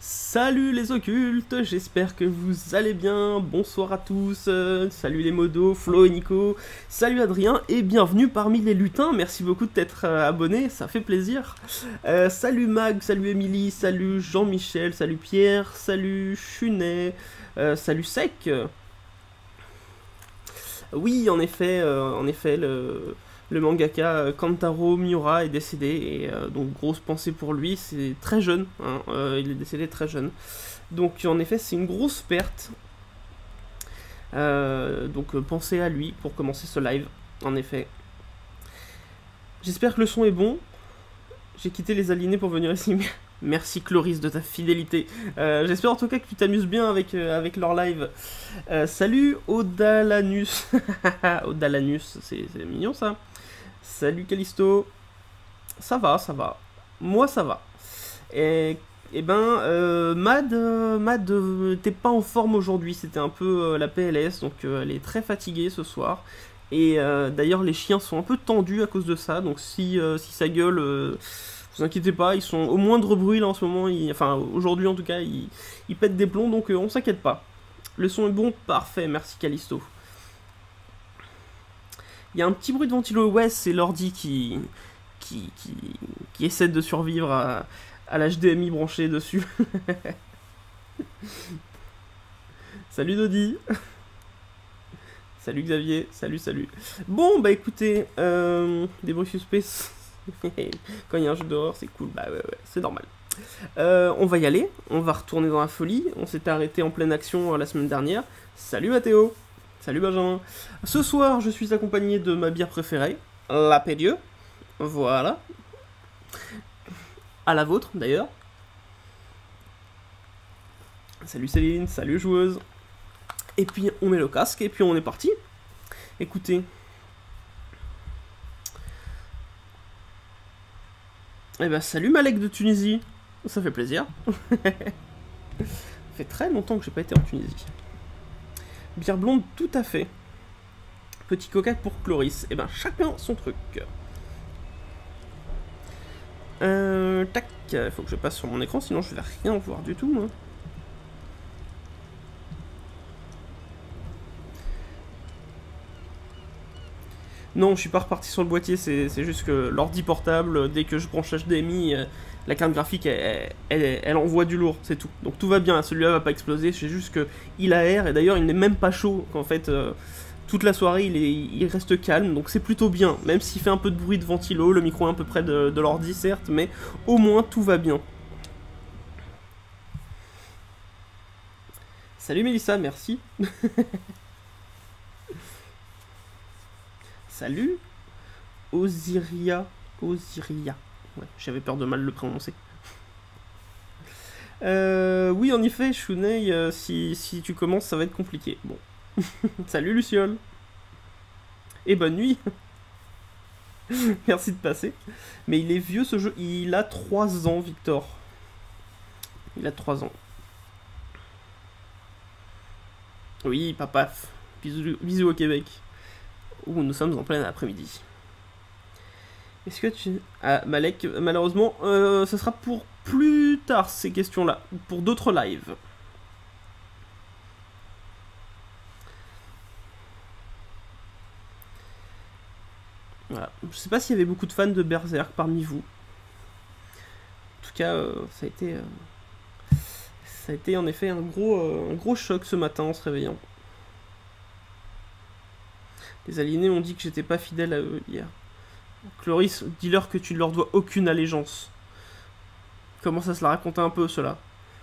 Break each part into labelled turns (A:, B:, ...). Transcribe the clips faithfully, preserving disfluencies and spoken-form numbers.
A: Salut les occultes, j'espère que vous allez bien, bonsoir à tous, euh, salut les modos, Flo et Nico, salut Adrien et bienvenue parmi les lutins, merci beaucoup de t'être euh, abonné, ça fait plaisir. Euh, salut Mag, salut Émilie, salut Jean-Michel, salut Pierre, salut Chunet, euh, salut Sec. Oui, en effet, euh, en effet, le... Le mangaka Kantaro Miura est décédé, et euh, donc grosse pensée pour lui, c'est très jeune, hein, euh, il est décédé très jeune. Donc en effet c'est une grosse perte, euh, donc euh, pensez à lui pour commencer ce live, en effet. J'espère que le son est bon, j'ai quitté les aliénés pour venir ici, merci Cloris de ta fidélité. Euh, J'espère en tout cas que tu t'amuses bien avec, euh, avec leur live. Euh, salut Odalanus, Odalanus, c'est mignon ça. Salut Callisto, ça va, ça va, moi ça va. Et, et ben, euh, Mad, euh, Mad euh, t'es pas en forme aujourd'hui, c'était un peu euh, la P L S, donc euh, elle est très fatiguée ce soir. Et euh, d'ailleurs les chiens sont un peu tendus à cause de ça, donc si, euh, si ça gueule, euh, vous inquiétez pas, ils sont au moindre bruit là en ce moment, ils, enfin aujourd'hui en tout cas, ils, ils pètent des plombs, donc euh, on s'inquiète pas. Le son est bon, parfait, merci Callisto. Il y a un petit bruit de ventilo, ouais, c'est l'ordi qui, qui, qui, qui essaie de survivre à, à l'H D M I branché dessus. Salut Dodi. Salut Xavier, salut, salut. Bon, bah écoutez, euh, des bruits suspects, quand il y a un jeu d'horreur, c'est cool, bah ouais, ouais, c'est normal. Euh, on va y aller, on va retourner dans la folie, on s'était arrêté en pleine action euh, la semaine dernière. Salut Mathéo. Salut Benjamin. Ce soir, je suis accompagné de ma bière préférée, la Pédieu. Voilà. À la vôtre, d'ailleurs. Salut Céline, salut joueuse. Et puis, on met le casque, et puis on est parti. Écoutez. Eh ben, salut Malek de Tunisie. Ça fait plaisir. Ça fait très longtemps que j'ai pas été en Tunisie. Bière blonde, tout à fait. Petit coca pour Cloris. Et eh ben, chacun son truc. Euh, tac. Il faut que je passe sur mon écran, sinon je vais rien voir du tout, moi. Non, je suis pas reparti sur le boîtier, c'est juste que l'ordi portable, dès que je branche H D M I, euh, la carte graphique, elle, elle, elle envoie du lourd, c'est tout. Donc tout va bien, celui-là va pas exploser, c'est juste qu'il aère, et d'ailleurs il n'est même pas chaud, qu'en fait, euh, toute la soirée il, est, il reste calme, donc c'est plutôt bien, même s'il fait un peu de bruit de ventilo, le micro est un peu près de, de l'ordi certes, mais au moins tout va bien. Salut Mélissa, merci. Salut Osiria. Osiria. Ouais, j'avais peur de mal le prononcer. Euh, oui, en effet, Shunei, euh, si, si tu commences, ça va être compliqué. Bon. Salut Luciole. Et bonne nuit. Merci de passer. Mais il est vieux ce jeu. Il a trois ans, Victor. Il a trois ans. Oui, papa. Bisous, bisous au Québec. Où nous sommes en plein après-midi. Est-ce que tu... Ah, Malek, malheureusement, euh, ce sera pour plus tard, ces questions-là. Pour d'autres lives. Voilà. Je sais pas s'il y avait beaucoup de fans de Berserk parmi vous. En tout cas, euh, ça a été... Euh, ça a été en effet un gros, euh, un gros choc ce matin en se réveillant. Les aliénés ont dit que j'étais pas fidèle à eux hier. Cloris, dis-leur que tu ne leur dois aucune allégeance. Commence à se la raconter un peu, cela.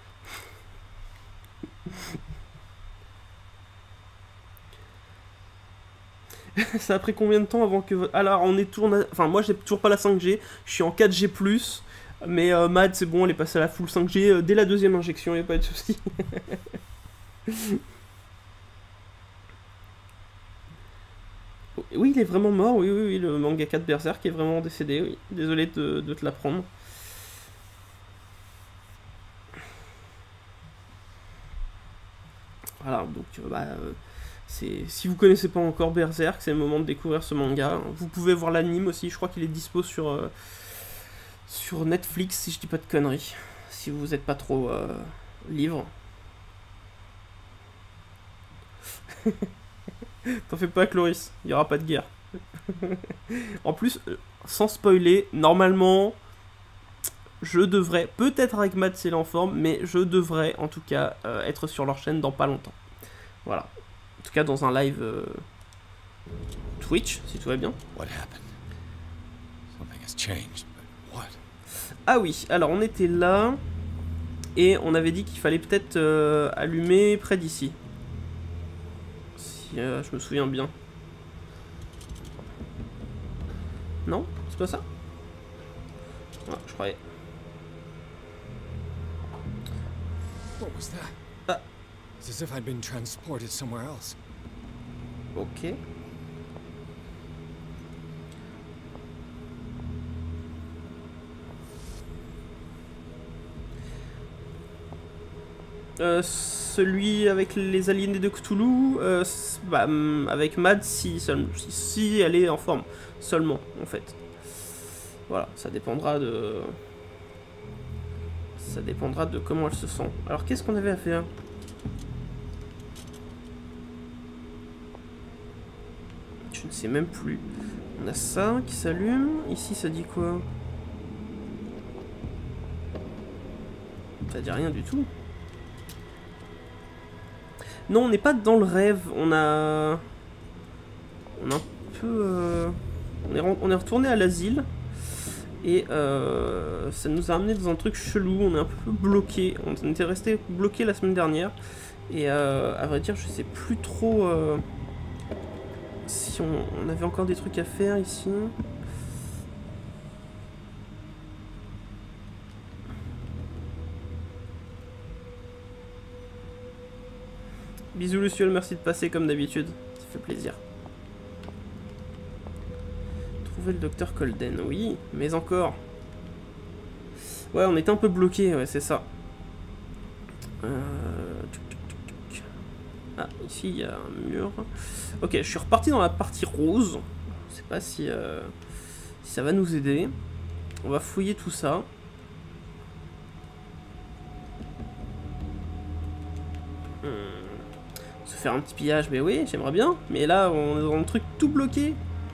A: Ça a pris combien de temps avant que... Alors, on est toujours... Enfin, moi, j'ai toujours pas la cinq G. Je suis en quatre G plus. Mais euh, Mad, c'est bon, elle est passée à la full cinq G euh, dès la deuxième injection, y a pas de souci. Oui, il est vraiment mort, oui, oui, oui, le mangaka de Berserk est vraiment décédé, oui. Désolé de, de te l'apprendre. Voilà, donc, bah, euh, si vous connaissez pas encore Berserk, c'est le moment de découvrir ce manga. Vous pouvez voir l'anime aussi, je crois qu'il est dispo sur, euh, sur Netflix, si je dis pas de conneries. si vous n'êtes pas trop euh, livre. T'en fais pas, Cloris, il n'y aura pas de guerre. En plus, sans spoiler, normalement, je devrais, peut-être avec Matt c'est en forme, mais je devrais en tout cas euh, être sur leur chaîne dans pas longtemps. Voilà. En tout cas dans un live euh, Twitch, si tout va bien. Ah oui, alors on était là, et on avait dit qu'il fallait peut-être euh, allumer près d'ici. Si euh, je me souviens bien. Non? C'est pas ça? Ouais, je croyais.
B: What was that?
A: Ah.
B: It's as if I'd been transported somewhere else.
A: Ok. Euh, celui avec les aliénés de Cthulhu, euh, bah, avec Mad, si, si, si elle est en forme seulement, en fait. Voilà, ça dépendra de... Ça dépendra de comment elle se sent. Alors, qu'est-ce qu'on avait à faire? Je ne sais même plus. On a ça qui s'allume. Ici, ça dit quoi? Ça dit rien du tout. Non, on n'est pas dans le rêve. On a... On a un peu... Euh... On, est, on est retourné à l'asile. Et euh, ça nous a amené dans un truc chelou. On est un peu bloqué. On était resté bloqué la semaine dernière. Et euh, à vrai dire, je sais plus trop... Euh... Si on, on avait encore des trucs à faire ici. Bisous Luciole, merci de passer comme d'habitude. Ça fait plaisir. Trouver le docteur Colden, oui, mais encore. Ouais, on était un peu bloqué, ouais, c'est ça. Euh... Ah, ici il y a un mur. Ok, je suis reparti dans la partie rose. Je sais pas si, euh, si ça va nous aider. On va fouiller tout ça. Hmm. Se faire un petit pillage, mais oui, j'aimerais bien. Mais là, on est dans le truc tout bloqué.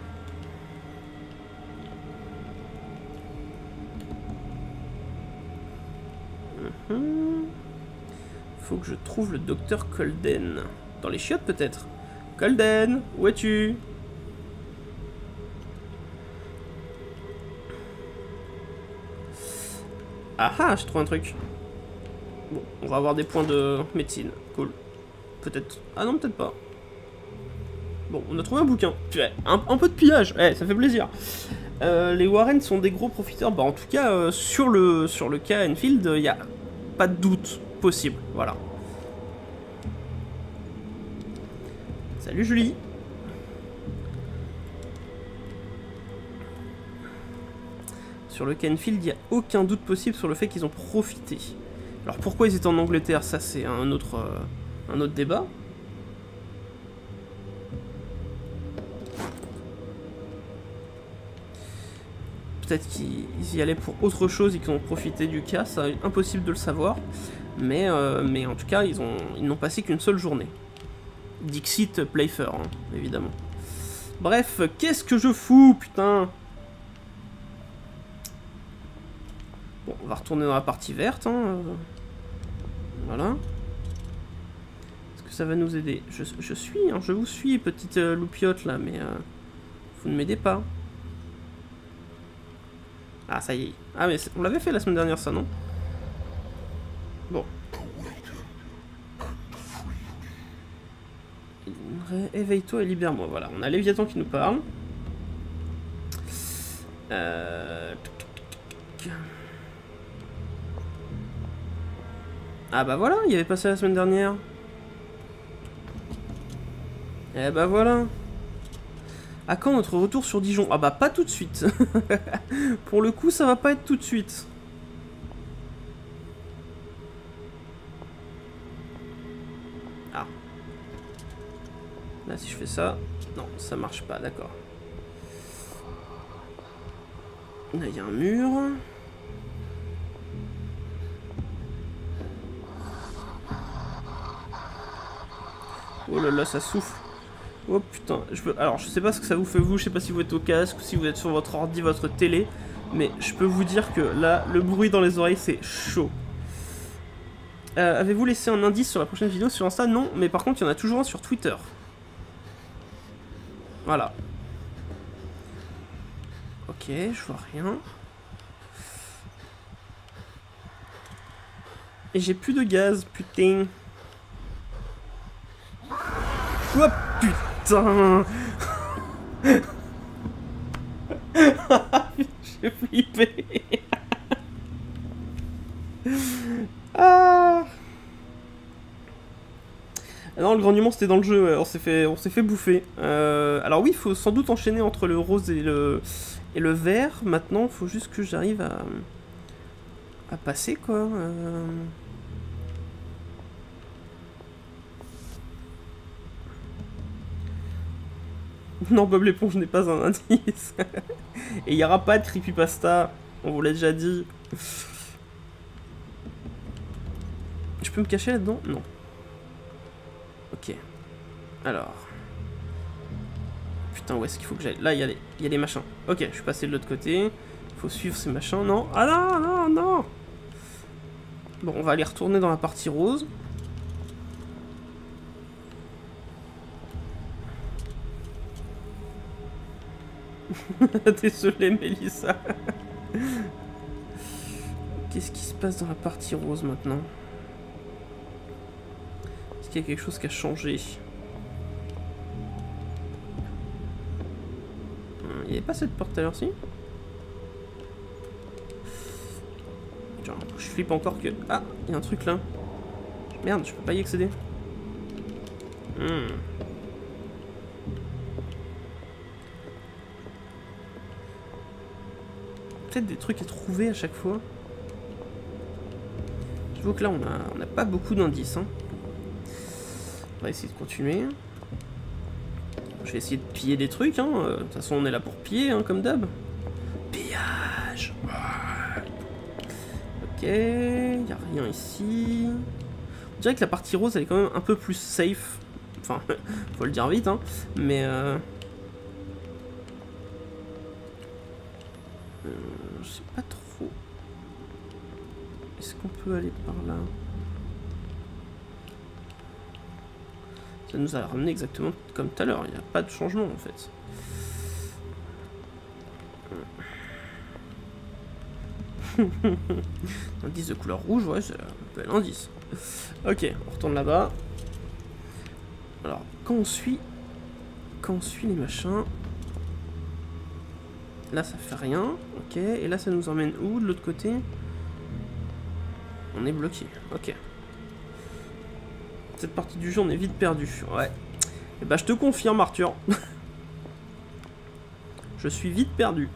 A: Hmm. Faut que je trouve le docteur Colden. Dans les chiottes peut-être. Colden, où es-tu? Ah ah, je trouve un truc. Bon, on va avoir des points de médecine. Cool. Peut-être. Ah non, peut-être pas. Bon, on a trouvé un bouquin. Un, un peu de pillage. Eh, ça fait plaisir. Euh, les Warren sont des gros profiteurs. Bah, en tout cas, euh, sur le sur le cas Enfield, il n'y a pas de doute possible. Voilà. Salut Julie. Sur le Canfield, il n'y a aucun doute possible sur le fait qu'ils ont profité. Alors pourquoi ils étaient en Angleterre, ça c'est un autre, euh, un autre débat. Peut-être qu'ils y allaient pour autre chose et qu'ils ont profité du cas, c'est impossible de le savoir. Mais, euh, mais en tout cas, ils ont, ils n'ont passé qu'une seule journée. Dixit Playfair, hein, évidemment. Bref, qu'est-ce que je fous, putain? Bon, on va retourner dans la partie verte. Hein. Voilà. Est-ce que ça va nous aider? je, je suis, hein, je vous suis, petite euh, loupiote, là, mais... Euh, vous ne m'aidez pas. Ah, ça y est. Ah, mais on l'avait fait la semaine dernière, ça, non? Bon. Éveille-toi et libère-moi. Voilà, on a Léviathan qui nous parle. Euh... Ah bah voilà, il y avait passé la semaine dernière. Eh bah voilà. À quand notre retour sur Dijon? Ah bah pas tout de suite. Pour le coup, ça va pas être tout de suite. Ah. Là, si je fais ça... Non, ça marche pas, d'accord. Là, il y a un mur. Oh là là, ça souffle. Oh putain, je veux... Alors, je sais pas ce que ça vous fait vous, je sais pas si vous êtes au casque ou si vous êtes sur votre ordi, votre télé, mais je peux vous dire que là, le bruit dans les oreilles, c'est chaud. Euh, Avez-vous laissé un indice sur la prochaine vidéo sur Insta? Non, mais par contre, il y en a toujours un sur Twitter. Voilà. Ok, je vois rien. Et j'ai plus de gaz, putain. Oh putain. J'ai flippé. Ah. Non, le grognement c'était dans le jeu, ouais. on s'est fait, on s'est fait bouffer. Euh, alors oui, il faut sans doute enchaîner entre le rose et le, et le vert. Maintenant, il faut juste que j'arrive à, à passer, quoi. Euh... Non, Bob l'éponge n'est pas un indice. Et il n'y aura pas de creepypasta, on vous l'a déjà dit. Je peux me cacher là-dedans? Non. Ok. Alors. Putain, où est-ce qu'il faut que j'aille? Là, il y a les, il y a les machins. Ok, je suis passé de l'autre côté. Il faut suivre ces machins. Non. Ah non, non, non. Bon, on va aller retourner dans la partie rose. Désolé, Mélissa. Qu'est-ce qui se passe dans la partie rose maintenant? Est-ce qu'il y a quelque chose qui a changé? Il n'y avait pas cette porte tout à l'heure, si? Genre, je flippe encore que... Ah, il y a un truc là. Merde, je peux pas y accéder. Hmm. Peut-être des trucs à trouver à chaque fois. J'avoue que là, on a, on a pas beaucoup d'indices. Hein. On va essayer de continuer. Je vais essayer de piller des trucs. Hein. De toute façon, on est là pour piller, hein, comme d'hab. Pillage. Ok, il n'y a rien ici. On dirait que la partie rose, elle est quand même un peu plus safe. Enfin, faut le dire vite, hein. Mais... Euh... Euh, je sais pas trop. Est-ce qu'on peut aller par là? Ça nous a ramené exactement comme tout à l'heure. Il n'y a pas de changement en fait. Indice de couleur rouge, ouais, c'est un bel indice. Ok, on retourne là-bas. Alors, quand on suit... Quand on suit les machins... Là, ça fait rien. Ok, et là, ça nous emmène où, de l'autre côté? On est bloqué. Ok. Cette partie du jeu, on est vite perdu. Ouais. Et bah, je te confirme, Arthur. Je suis vite perdu.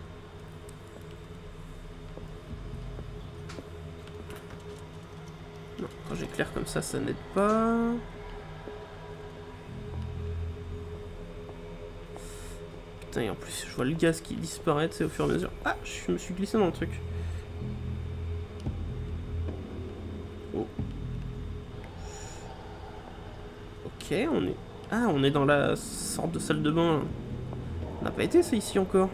A: Non, quand j'éclaire comme ça, ça n'aide pas. Putain, et en plus, je vois le gaz qui disparaît, c'est au fur et à mesure. Ah, je me suis glissé dans le truc. Oh. Ok, on est... Ah, on est dans la sorte de salle de bain. On n'a pas été, ça, ici, encore.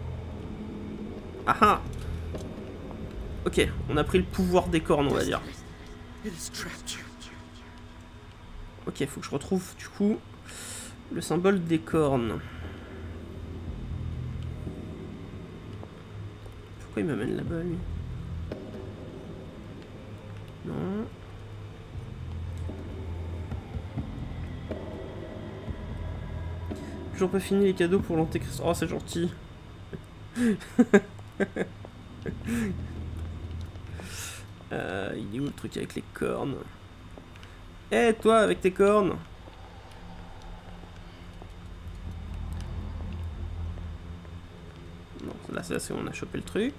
A: Ah ah. Ok, on a pris le pouvoir des cornes, on va dire. Ok, faut que je retrouve, du coup, le symbole des cornes. Pourquoi il m'amène là-bas, lui? Non. Toujours pas fini les cadeaux pour l'antéchrist. Oh, c'est gentil. euh, il est où le truc avec les cornes? Eh, hey, toi, avec tes cornes! Non, là, c'est là, c'est où on a chopé le truc.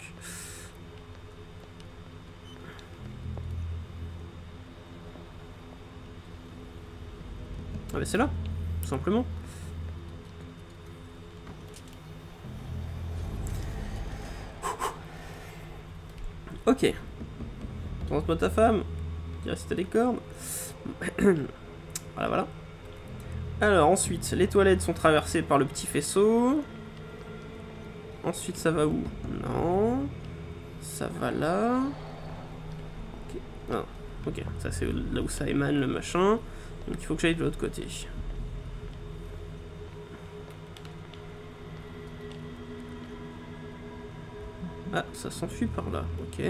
A: Ah bah c'est là, tout simplement. Ok. Pense-moi ta femme. Qui reste les cornes. Voilà, voilà. Alors ensuite, les toilettes sont traversées par le petit faisceau. Ensuite, ça va où? Non. Ça va là. Ok. Ah, ok. Ça, c'est là où ça émane, le machin. Donc, il faut que j'aille de l'autre côté. Ah, ça s'enfuit par là. Ok.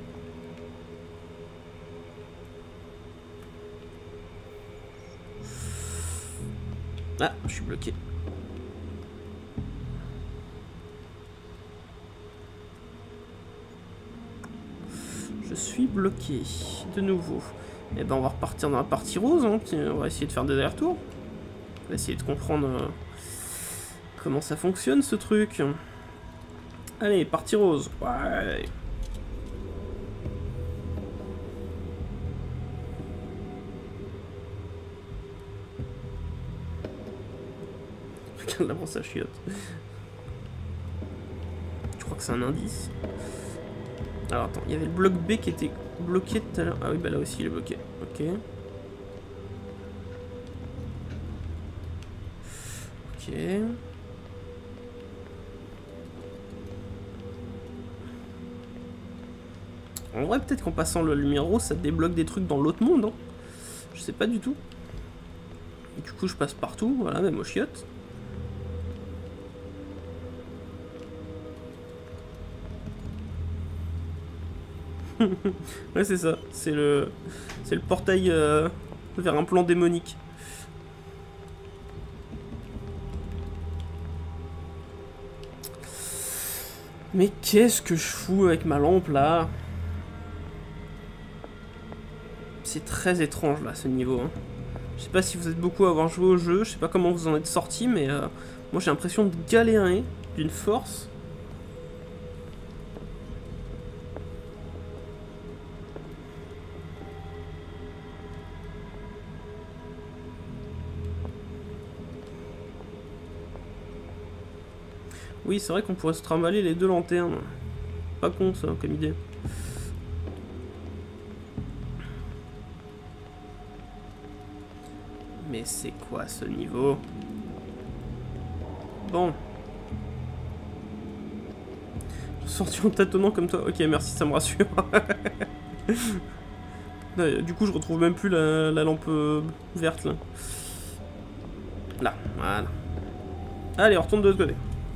A: Ah, je suis bloqué. Je suis bloqué. De nouveau. Et ben on va repartir dans la partie rose. Hein. On va essayer de faire des allers-retours. On va essayer de comprendre euh, comment ça fonctionne ce truc. Allez, partie rose. Ouais. Regarde la brosse à chiottes. Je crois que c'est un indice. Alors attends, il y avait le bloc B qui était bloqué tout à l'heure. Ah oui, bah là aussi il est bloqué. Ok. Ok. En vrai, peut-être qu'en passant le lumière rose, ça débloque des trucs dans l'autre monde. Hein. Je sais pas du tout. Et du coup, je passe partout. Voilà, même aux chiottes. Ouais, c'est ça. C'est le, c'est le portail euh, vers un plan démonique. Mais qu'est-ce que je fous avec ma lampe là? C'est très étrange là ce niveau. Hein. Je sais pas si vous êtes beaucoup à avoir joué au jeu, je sais pas comment vous en êtes sortis, mais euh, moi j'ai l'impression de galérer d'une force. Oui, c'est vrai qu'on pourrait se trimballer les deux lanternes. Pas con ça comme idée. Mais c'est quoi ce niveau? Bon. Sorti en tâtonnant comme toi. Ok, merci, ça me rassure. Du coup, je retrouve même plus la, la lampe euh, verte là. Là, voilà. Allez, on retourne de l'autre côté.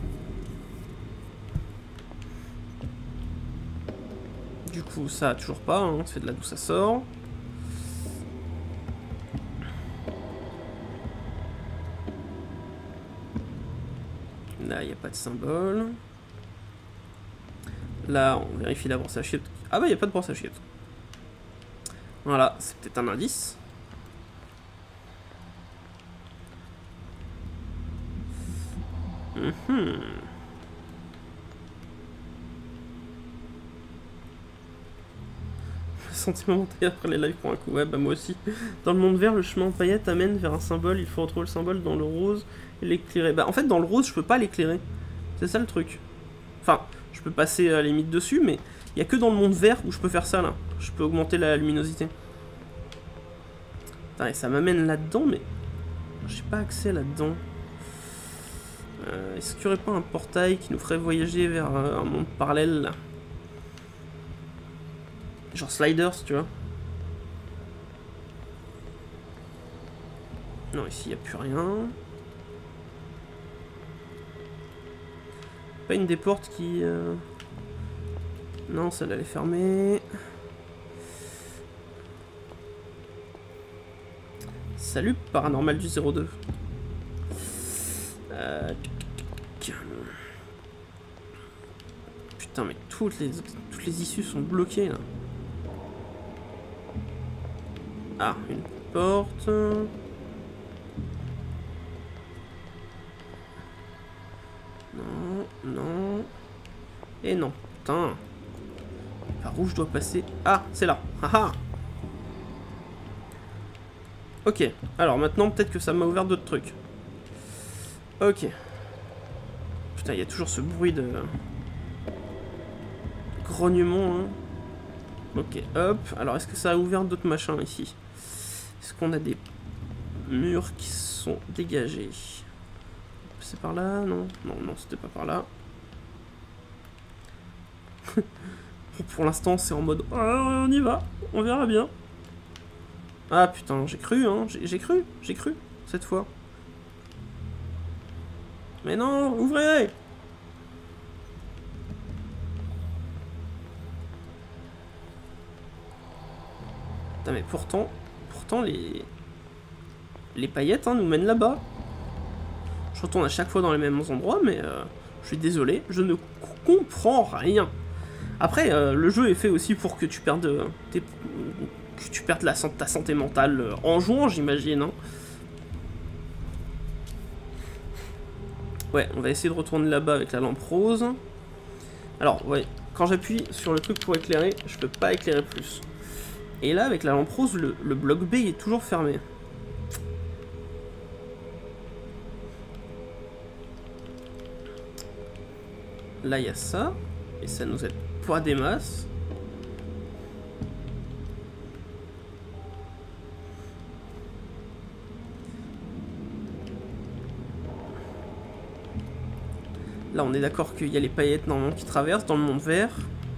A: Du coup, ça toujours pas, hein. C'est de là d'où ça sort. Là, il n'y a pas de symbole. Là, on vérifie la brosse à chiottes. Ah bah, il n'y a pas de brosse à chiottes. Voilà, c'est peut-être un indice. Mm-hmm. Sentiment monté après les lives pour un coup. Ouais, bah moi aussi. Dans le monde vert, le chemin en paillettes amène vers un symbole. Il faut retrouver le symbole dans le rose et l'éclairer. Bah en fait, dans le rose, je peux pas l'éclairer. C'est ça le truc. Enfin, je peux passer à la limite dessus, mais il y a que dans le monde vert où je peux faire ça là. Je peux augmenter la luminosité. Putain, et ça m'amène là-dedans, mais j'ai pas accès là-dedans. Euh, Est-ce qu'il y aurait pas un portail qui nous ferait voyager vers euh, un monde parallèle là? Genre Sliders, tu vois. Non, ici, il n'y a plus rien. Pas une des portes qui... Euh... Non, celle-là, elle est fermée. Salut, Paranormal du zéro deux. Euh... Putain, mais toutes les, toutes les issues sont bloquées, là. Ah, une porte. Non, non. Et non. Putain. Par où je dois passer? Ah, c'est là. Haha. Ok. Alors maintenant, peut-être que ça m'a ouvert d'autres trucs. Ok. Putain, il y a toujours ce bruit de... grognement, hein. Ok, hop. Alors, est-ce que ça a ouvert d'autres machins ici? Est-ce qu'on a des murs qui sont dégagés. C'est par là? Non, non, non, c'était pas par là. Pour l'instant, c'est en mode ah, on y va, on verra bien. Ah putain, j'ai cru, hein, j'ai cru, j'ai cru, cette fois. Mais non, ouvrez! Putain, mais pourtant, pourtant les... Les paillettes hein, nous mènent là-bas. Je retourne à chaque fois dans les mêmes endroits, mais euh, je suis désolé, je ne comprends rien. Après, euh, le jeu est fait aussi pour que tu perdes, tes, que tu perdes la, ta santé mentale en jouant, j'imagine. Hein. Ouais, on va essayer de retourner là-bas avec la lampe rose. Alors, ouais, quand j'appuie sur le truc pour éclairer, je peux pas éclairer plus. Et là, avec la lampe rose, le, le bloc B est toujours fermé. Là, il y a ça. Et ça nous aide pas des masses. Là, on est d'accord qu'il y a les paillettes normalement qui traversent dans le monde vert.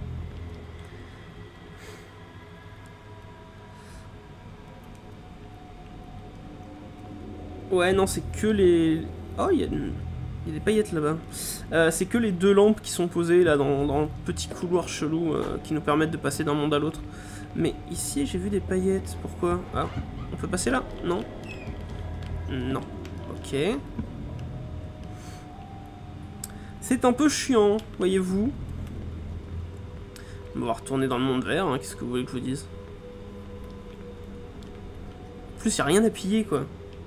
A: Ouais, non, c'est que les... Oh, il y a... Il y a des paillettes là-bas. Euh, c'est que les deux lampes qui sont posées là dans, dans le petit couloir chelou euh, qui nous permettent de passer d'un monde à l'autre. Mais ici j'ai vu des paillettes. Pourquoi? Ah, on peut passer là? Non. Non. Ok. C'est un peu chiant, voyez-vous. On va retourner dans le monde vert. Hein. Qu'est-ce que vous voulez que je vous dise? En plus, il n'y a rien à piller quoi.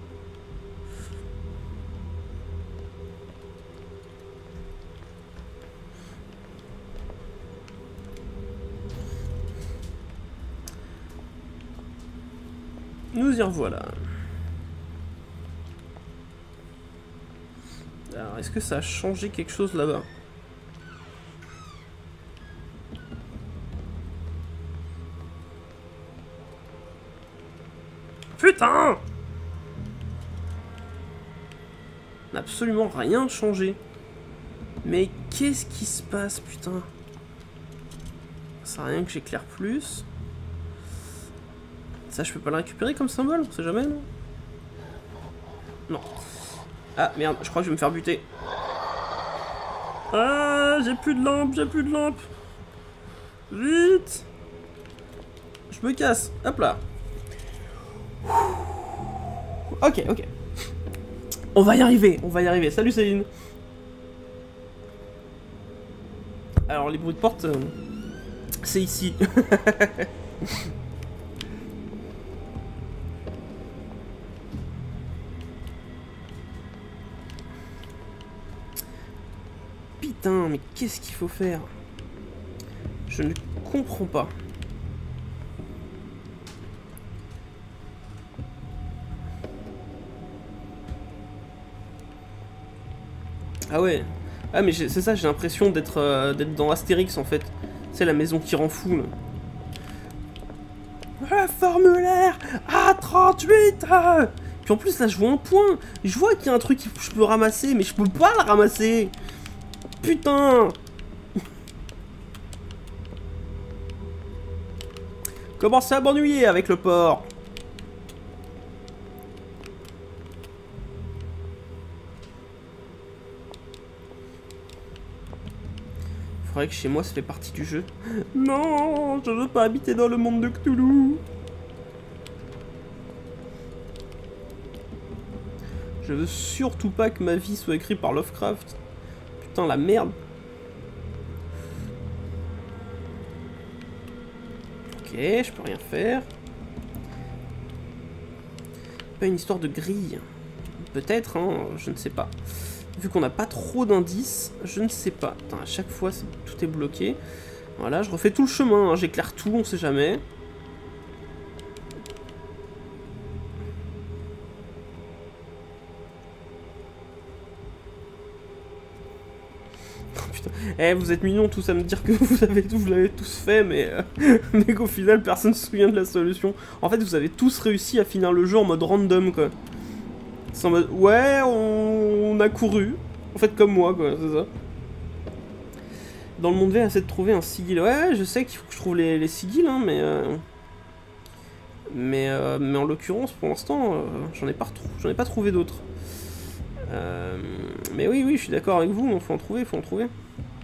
A: Nous y revoilà. Alors, est-ce que ça a changé quelque chose là-bas? Putain! N'a absolument rien changé. Mais qu'est-ce qui se passe, putain? Ça sert à rien que j'éclaire plus. Ça, je peux pas le récupérer comme symbole? On sait jamais, non? Non. Ah, merde, je crois que je vais me faire buter. Ah, j'ai plus de lampe, j'ai plus de lampe. Vite! Je me casse. Hop là. Ok, ok. On va y arriver, on va y arriver. Salut Céline. Alors, les bruits de porte, euh, c'est ici. Putain, mais qu'est-ce qu'il faut faire? Je ne comprends pas. Ah ouais. Ah mais c'est ça, j'ai l'impression d'être euh, d'être dans Astérix en fait. C'est la maison qui rend fou là. Ah, formulaire A trente-huit. Puis en plus là je vois un point. Je vois qu'il y a un truc que je peux ramasser, mais je peux pas le ramasser. Putain! Commencez à m'ennuyer avec le port. Faudrait que chez moi ça fait partie du jeu. Non, je veux pas habiter dans le monde de Cthulhu. Je veux surtout pas que ma vie soit écrite par Lovecraft. Putain, la merde. Ok, je peux rien faire. Pas une histoire de grille. Peut-être, hein, je ne sais pas. Vu qu'on n'a pas trop d'indices, je ne sais pas. Putain, à chaque fois, est, tout est bloqué. Voilà, je refais tout le chemin, hein, j'éclaire tout, on sait jamais. putain. Eh, vous êtes mignons tous à me dire que vous avez tout, vous l'avez tous fait, mais, euh, mais qu'au final, personne se souvient de la solution. En fait, vous avez tous réussi à finir le jeu en mode random, quoi. C'est en mode, ouais, on, on a couru. En fait, comme moi, quoi, c'est ça. Dans le monde V, essaie de trouver un sigil. Ouais, je sais qu'il faut que je trouve les, les sigils, hein, mais... Euh... Mais, euh, mais en l'occurrence, pour l'instant, euh, j'en ai pas j'en ai pas trouvé d'autres. Euh, mais oui, oui, je suis d'accord avec vous, il faut en trouver, il faut en trouver.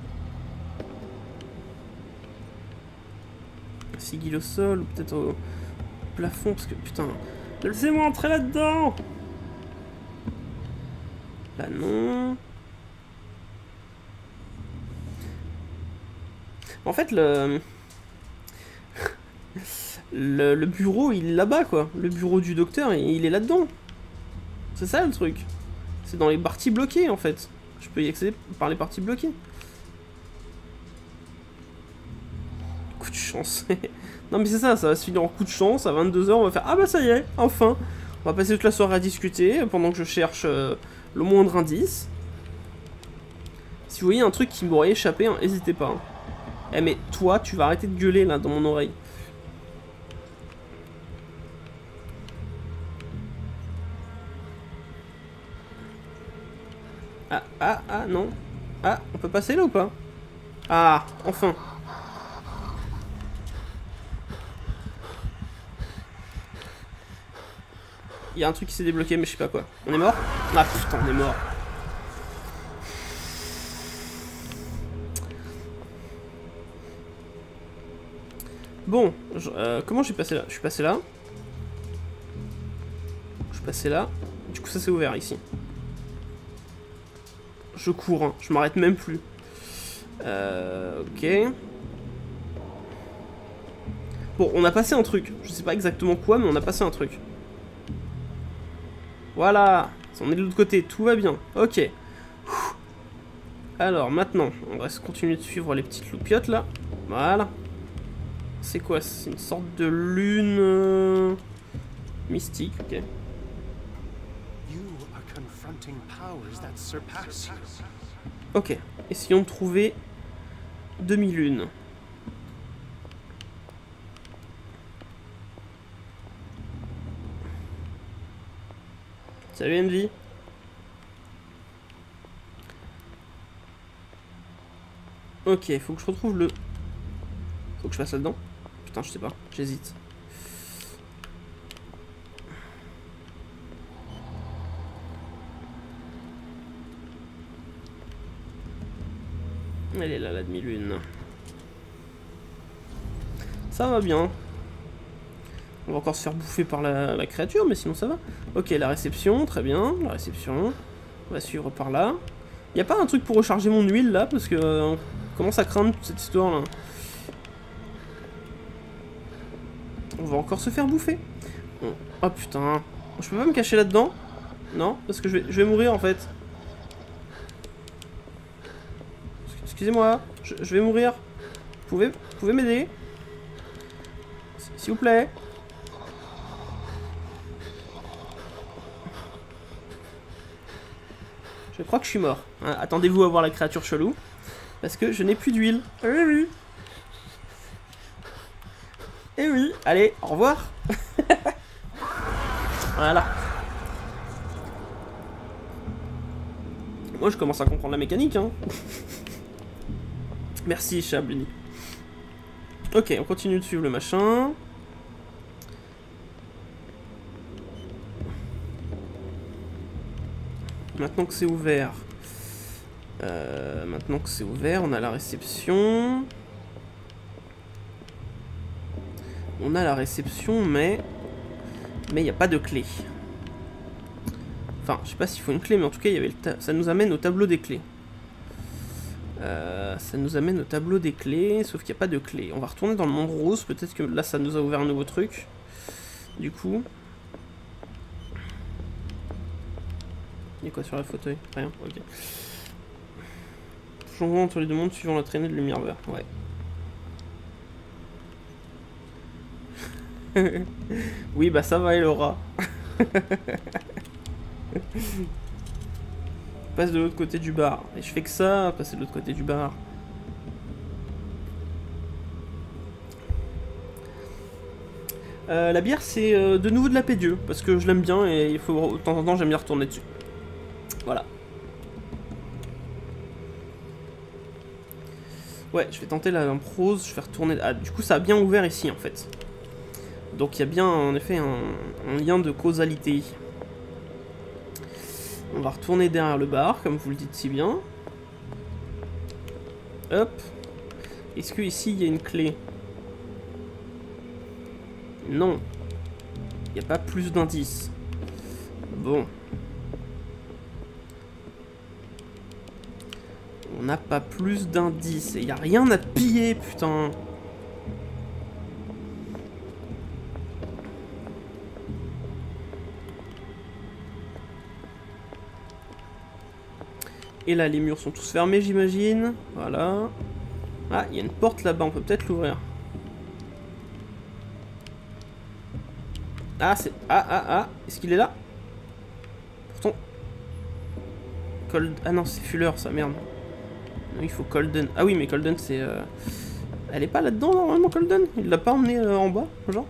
A: Sigil au sol, ou peut-être au plafond, parce que putain, laissez-moi entrer là-dedans. Là non. En fait, le... le, le bureau, il est là-bas, quoi. Le bureau du docteur, il est là-dedans. C'est ça, le truc. C'est dans les parties bloquées, en fait. Je peux y accéder par les parties bloquées. Coup de chance. Non, mais c'est ça, ça va se finir en coup de chance. À vingt-deux heures, on va faire... Ah bah ça y est, enfin. On va passer toute la soirée à discuter, pendant que je cherche euh, le moindre indice. Si vous voyez un truc qui m'aurait échappé, n'hésitez pas. Hein. Eh mais toi, tu vas arrêter de gueuler, là, dans mon oreille. Ah, ah, ah, non. Ah, on peut passer là ou pas? Ah, enfin. Il y a un truc qui s'est débloqué, mais je sais pas quoi. On est mort? Ah putain, on est mort. Bon, je, euh, comment j'ai passé là? Je suis passé là. Je suis passé là. Du coup, ça s'est ouvert ici. Je cours, hein. Je m'arrête même plus. Euh, ok. Bon, on a passé un truc. Je sais pas exactement quoi, mais on a passé un truc. Voilà. On est de l'autre côté. Tout va bien. Ok. Alors, maintenant, on va continuer de suivre les petites loupiottes, là. Voilà. C'est quoi? C'est une sorte de lune... Euh... mystique, ok. Ok, essayons de trouver demi-lune. Salut Envy. Ok, faut que je retrouve le... Faut que je passe là-dedans. Putain, je sais pas, j'hésite. Elle est là, la demi-lune. Ça va bien. On va encore se faire bouffer par la, la créature, mais sinon ça va. Ok, la réception, très bien. La réception. On va suivre par là. Y a pas un truc pour recharger mon huile, là? Parce que... Euh, on commence à craindre toute cette histoire, là. On va encore se faire bouffer. Oh putain. Je peux pas me cacher là-dedans? Non? Parce que je vais, je vais mourir, en fait. Excusez-moi, je, je vais mourir. Vous pouvez, vous pouvez m'aider? S'il vous plaît. Je crois que je suis mort. Hein, attendez-vous à voir la créature chelou. Parce que je n'ai plus d'huile. Oui, oui. Eh oui. Allez, au revoir. Voilà. Moi, je commence à comprendre la mécanique, hein. Merci, Chablis. Ok, on continue de suivre le machin. Maintenant que c'est ouvert... Euh, maintenant que c'est ouvert, on a la réception. On a la réception, mais... Mais il n'y a pas de clé. Enfin, je sais pas s'il faut une clé, mais en tout cas, il y avait le ta... ça nous amène au tableau des clés. Euh, ça nous amène au tableau des clés, sauf qu'il n'y a pas de clé. On va retourner dans le monde rose, peut-être que là, ça nous a ouvert un nouveau truc. Du coup... Il y a quoi sur le fauteuil? Rien, ok. Changeons entre les deux mondes suivant la traînée de lumière verte, ouais. Oui, bah ça va, Elora. passe de l'autre côté du bar. Et je fais que ça, passer de l'autre côté du bar. Euh, la bière, c'est euh, de nouveau de la Pédieu, parce que je l'aime bien et il faut de temps en temps, j'aime bien retourner dessus. Voilà. Ouais, je vais tenter la en prose, je vais retourner... Ah, du coup, ça a bien ouvert ici, en fait. Donc, il y a bien, en effet, un, un lien de causalité. On va retourner derrière le bar, comme vous le dites si bien. Hop. Est-ce que ici, il y a une clé? Non. Il n'y a pas plus d'indices. Bon. On n'a pas plus d'indices. Et il n'y a rien à piller, putain. Et là, les murs sont tous fermés, j'imagine. Voilà. Ah, il y a une porte là-bas, on peut peut-être l'ouvrir. Ah, c'est... Ah, ah, ah. Est-ce qu'il est là? Pourtant... Cold... Ah non, c'est Fuller, ça, merde. Non, il faut Colden. Ah oui, mais Colden, c'est... Euh... Elle est pas là-dedans, normalement, Colden? Il l'a pas emmené euh, en bas, genre?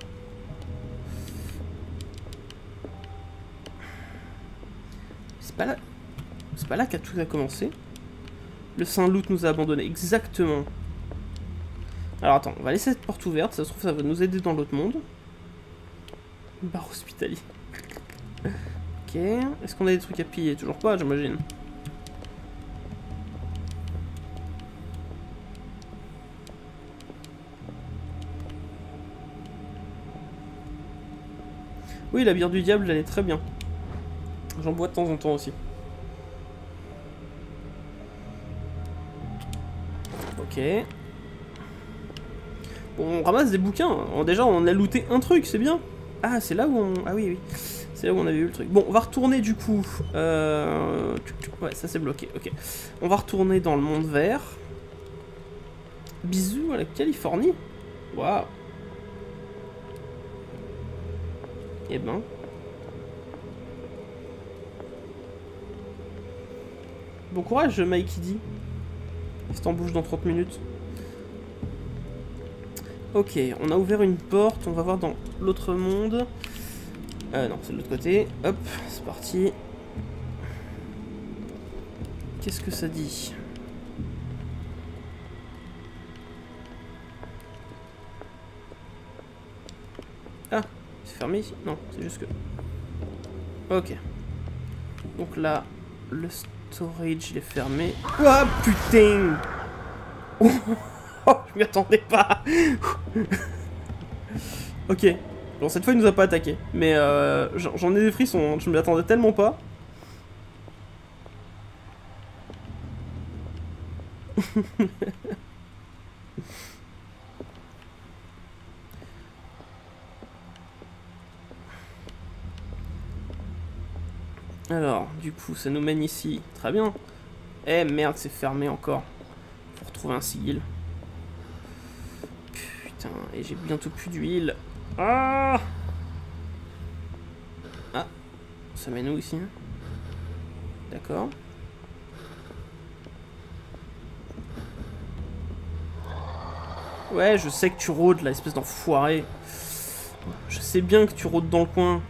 A: C'est pas là... C'est pas là qu'a tout a commencé. Le Saint-Loup nous a abandonnés. Exactement. Alors, attends. On va laisser cette porte ouverte. Ça se trouve, ça va nous aider dans l'autre monde. Bar hospitalier. Ok. Est-ce qu'on a des trucs à piller? Toujours pas, j'imagine. Oui, la bière du diable, elle est très bien. J'en bois de temps en temps aussi. Ok. Bon, on ramasse des bouquins. Déjà, on a looté un truc, c'est bien. Ah, c'est là où on... Ah oui, oui. C'est là où on avait eu le truc. Bon, on va retourner du coup... Euh... Ouais, ça c'est bloqué, ok. On va retourner dans le monde vert. Bisous à la Californie. Waouh. Eh ben... Bon courage, Mikey D. Si t'en bouges dans trente minutes. Ok, on a ouvert une porte, on va voir dans l'autre monde. Euh, non, c'est de l'autre côté. Hop, c'est parti. Qu'est-ce que ça dit? Ah, c'est fermé ici? Non, c'est juste que... Ok. Donc là, le storage, il est fermé. Ah, putain. Oh, je m'y attendais pas. Ok. Bon, cette fois, il nous a pas attaqué. Mais euh, j'en ai des frissons. Je m'y attendais tellement pas. Alors, du coup, ça nous mène ici. Très bien. Eh merde, c'est fermé encore. Faut retrouver un sigil. Putain, et j'ai bientôt plus d'huile. Ah Ah, ça mène où ici? D'accord. Ouais, je sais que tu rôdes là, espèce d'enfoiré. Je sais bien que tu rôdes dans le coin.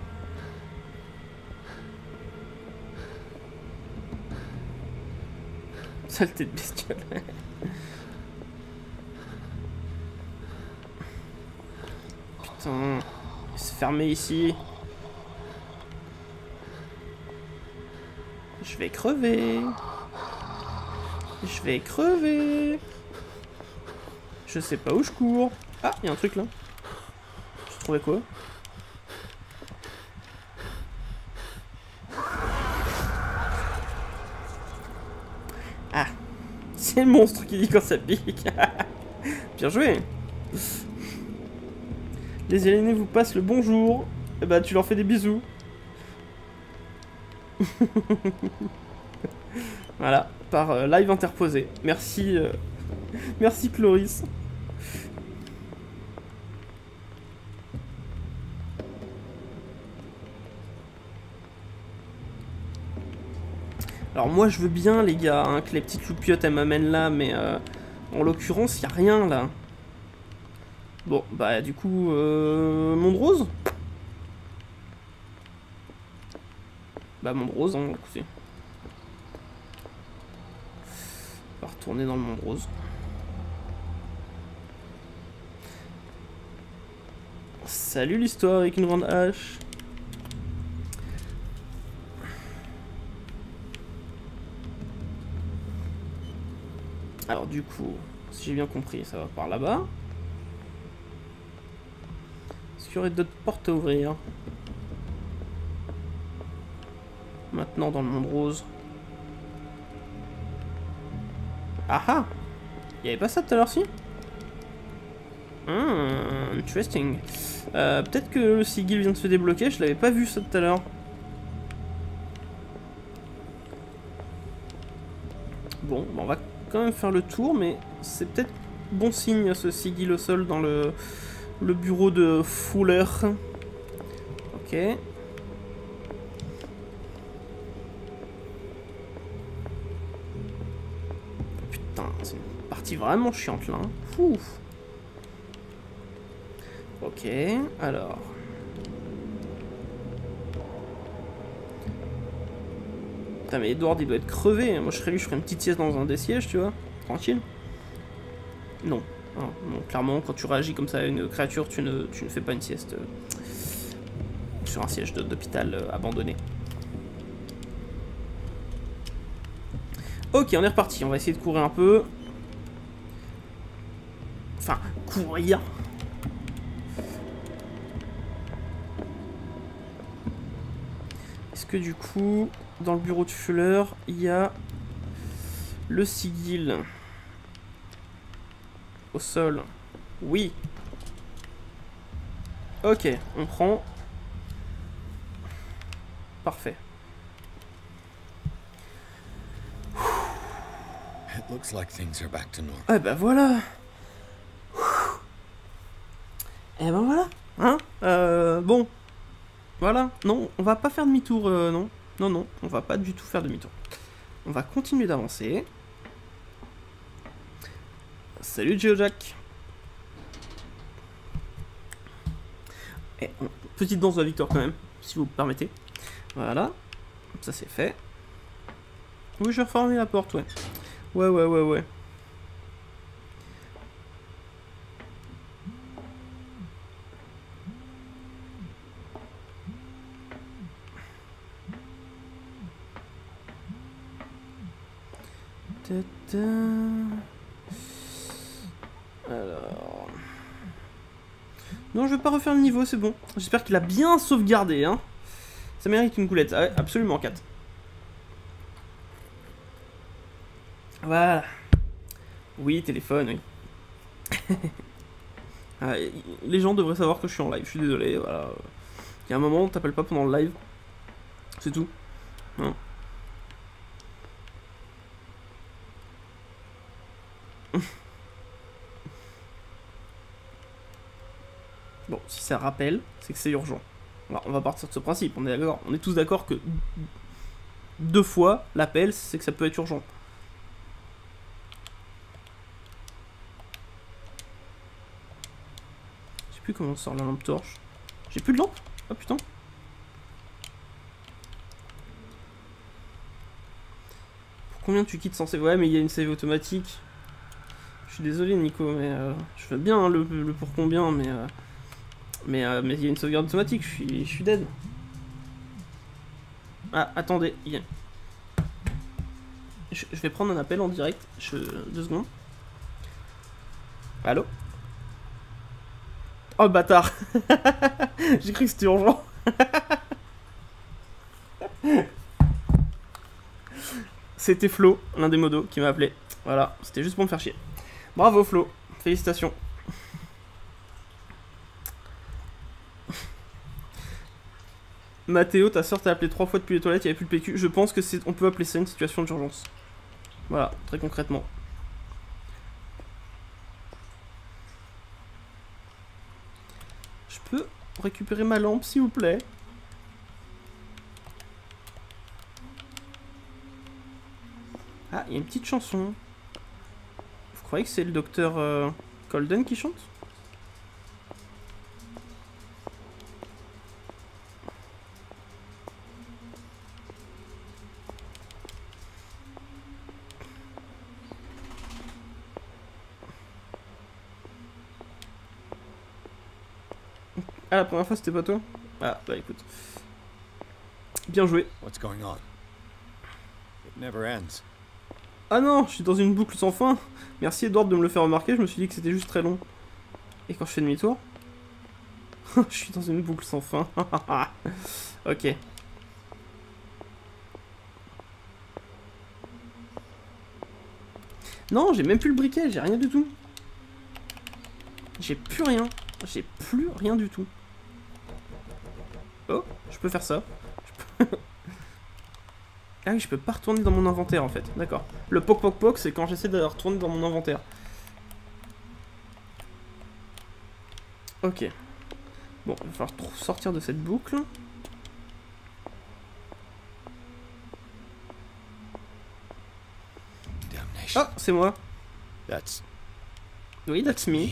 A: Saleté de bestiole. Putain, c'est fermé ici. Je vais crever. Je vais crever. Je sais pas où je cours. Ah, il y a un truc là. Tu trouvais quoi? Ah, c'est le monstre qui dit quand ça pique. Bien joué. Les aliénés vous passent le bonjour. Et bah tu leur fais des bisous. Voilà, par euh, live interposé. Merci, euh... merci Cloris. Alors moi je veux bien les gars, hein, que les petites loupiottes elles m'amènent là, mais euh, en l'occurrence il n'y a rien là. Bon, bah du coup, euh, Monde Rose. Bah Monde Rose, hein, écoutez. On va retourner dans le Monde Rose. Salut l'histoire avec une grande hache. Alors du coup, si j'ai bien compris, ça va par là-bas. Est-ce qu'il y aurait d'autres portes à ouvrir? Maintenant dans le Monde Rose. Ah ah! Il n'y avait pas ça tout à l'heure, si? Hmm, interesting. Euh, Peut-être que le sigil vient de se débloquer, je l'avais pas vu ça tout à l'heure. Bon, bah on va quand même faire le tour, mais c'est peut-être bon signe ce sigil au sol dans le, le bureau de Fuller. Ok. Putain, c'est une partie vraiment chiante là. Hein. Ouf. Ok, alors. Putain, mais Edward il doit être crevé. Moi je serais lui, je ferais une petite sieste dans un des sièges, tu vois. Tranquille. Non. Ah, non, clairement, quand tu réagis comme ça à une créature, tu ne, tu ne fais pas une sieste euh, sur un siège d'hôpital euh, abandonné. Ok, on est reparti. On va essayer de courir un peu. Enfin, courir. Est-ce que du coup, dans le bureau de Fuller, il y a le sigil au sol? Oui. Ok, on prend. Parfait.
B: It looks like things are back to normal.
A: Ah bah voilà. Et ben voilà. Hein euh, Bon. Voilà. Non, on va pas faire demi-tour, euh, non. Non, non, on va pas du tout faire demi-tour. On va continuer d'avancer. Salut Geojack. Et on... petite danse de la victoire quand même, si vous me permettez. Voilà. Ça c'est fait. Oui, je vais refermer la porte, ouais. Ouais, ouais, ouais, ouais. Ta-ta. Alors... Non, je vais pas refaire le niveau, c'est bon. J'espère qu'il a bien sauvegardé, hein. Ça mérite une coulette. Ah ouais, absolument, quatre. Voilà. Oui, téléphone, oui. Ah, les gens devraient savoir que je suis en live, je suis désolé, voilà. Il y a un moment, on t'appelle pas pendant le live. C'est tout. Hein. Bon, si ça rappelle, c'est que c'est urgent. Alors, on va partir de ce principe, on est d'accord. On est tous d'accord que deux fois l'appel, c'est que ça peut être urgent. Je sais plus comment on sort la lampe torche. J'ai plus de lampe? Ah putain. Pour combien tu quittes sans save? Ouais, mais il y a une save automatique. Je suis désolé Nico, mais euh, je fais bien hein, le, le pour combien, mais... Euh, Mais euh, mais il y a une sauvegarde automatique, je suis, je suis dead. Ah, attendez, il y a... je, je vais prendre un appel en direct, je, deux secondes. Allô? Oh bâtard. J'ai cru que c'était urgent. C'était Flo, l'un des modos, qui m'a appelé. Voilà, c'était juste pour me faire chier. Bravo Flo, félicitations. Mathéo, ta soeur t'a appelé trois fois depuis les toilettes, il n'y avait plus de P Q. Je pense que c'est, on peut appeler ça une situation d'urgence. Voilà, très concrètement. Je peux récupérer ma lampe, s'il vous plaît? Ah, il y a une petite chanson. Vous croyez que c'est le docteur euh, Colden qui chante? Ah, la première fois c'était pas toi? Ah, bah écoute. Bien joué.
B: What's going on? It never ends.
A: Ah non, je suis dans une boucle sans fin. Merci Edward de me le faire remarquer, je me suis dit que c'était juste très long. Et quand je fais demi-tour? Je suis dans une boucle sans fin. Ok. Non, j'ai même plus le briquet, j'ai rien du tout. J'ai plus rien. J'ai plus rien du tout. Oh, je peux faire ça. Je peux... Ah oui, je peux pas retourner dans mon inventaire en fait. D'accord. Le poc poc poc, c'est quand j'essaie de retourner dans mon inventaire. Ok. Bon, il va falloir sortir de cette boucle. Ah, c'est moi.
B: That's...
A: Oui, that's me.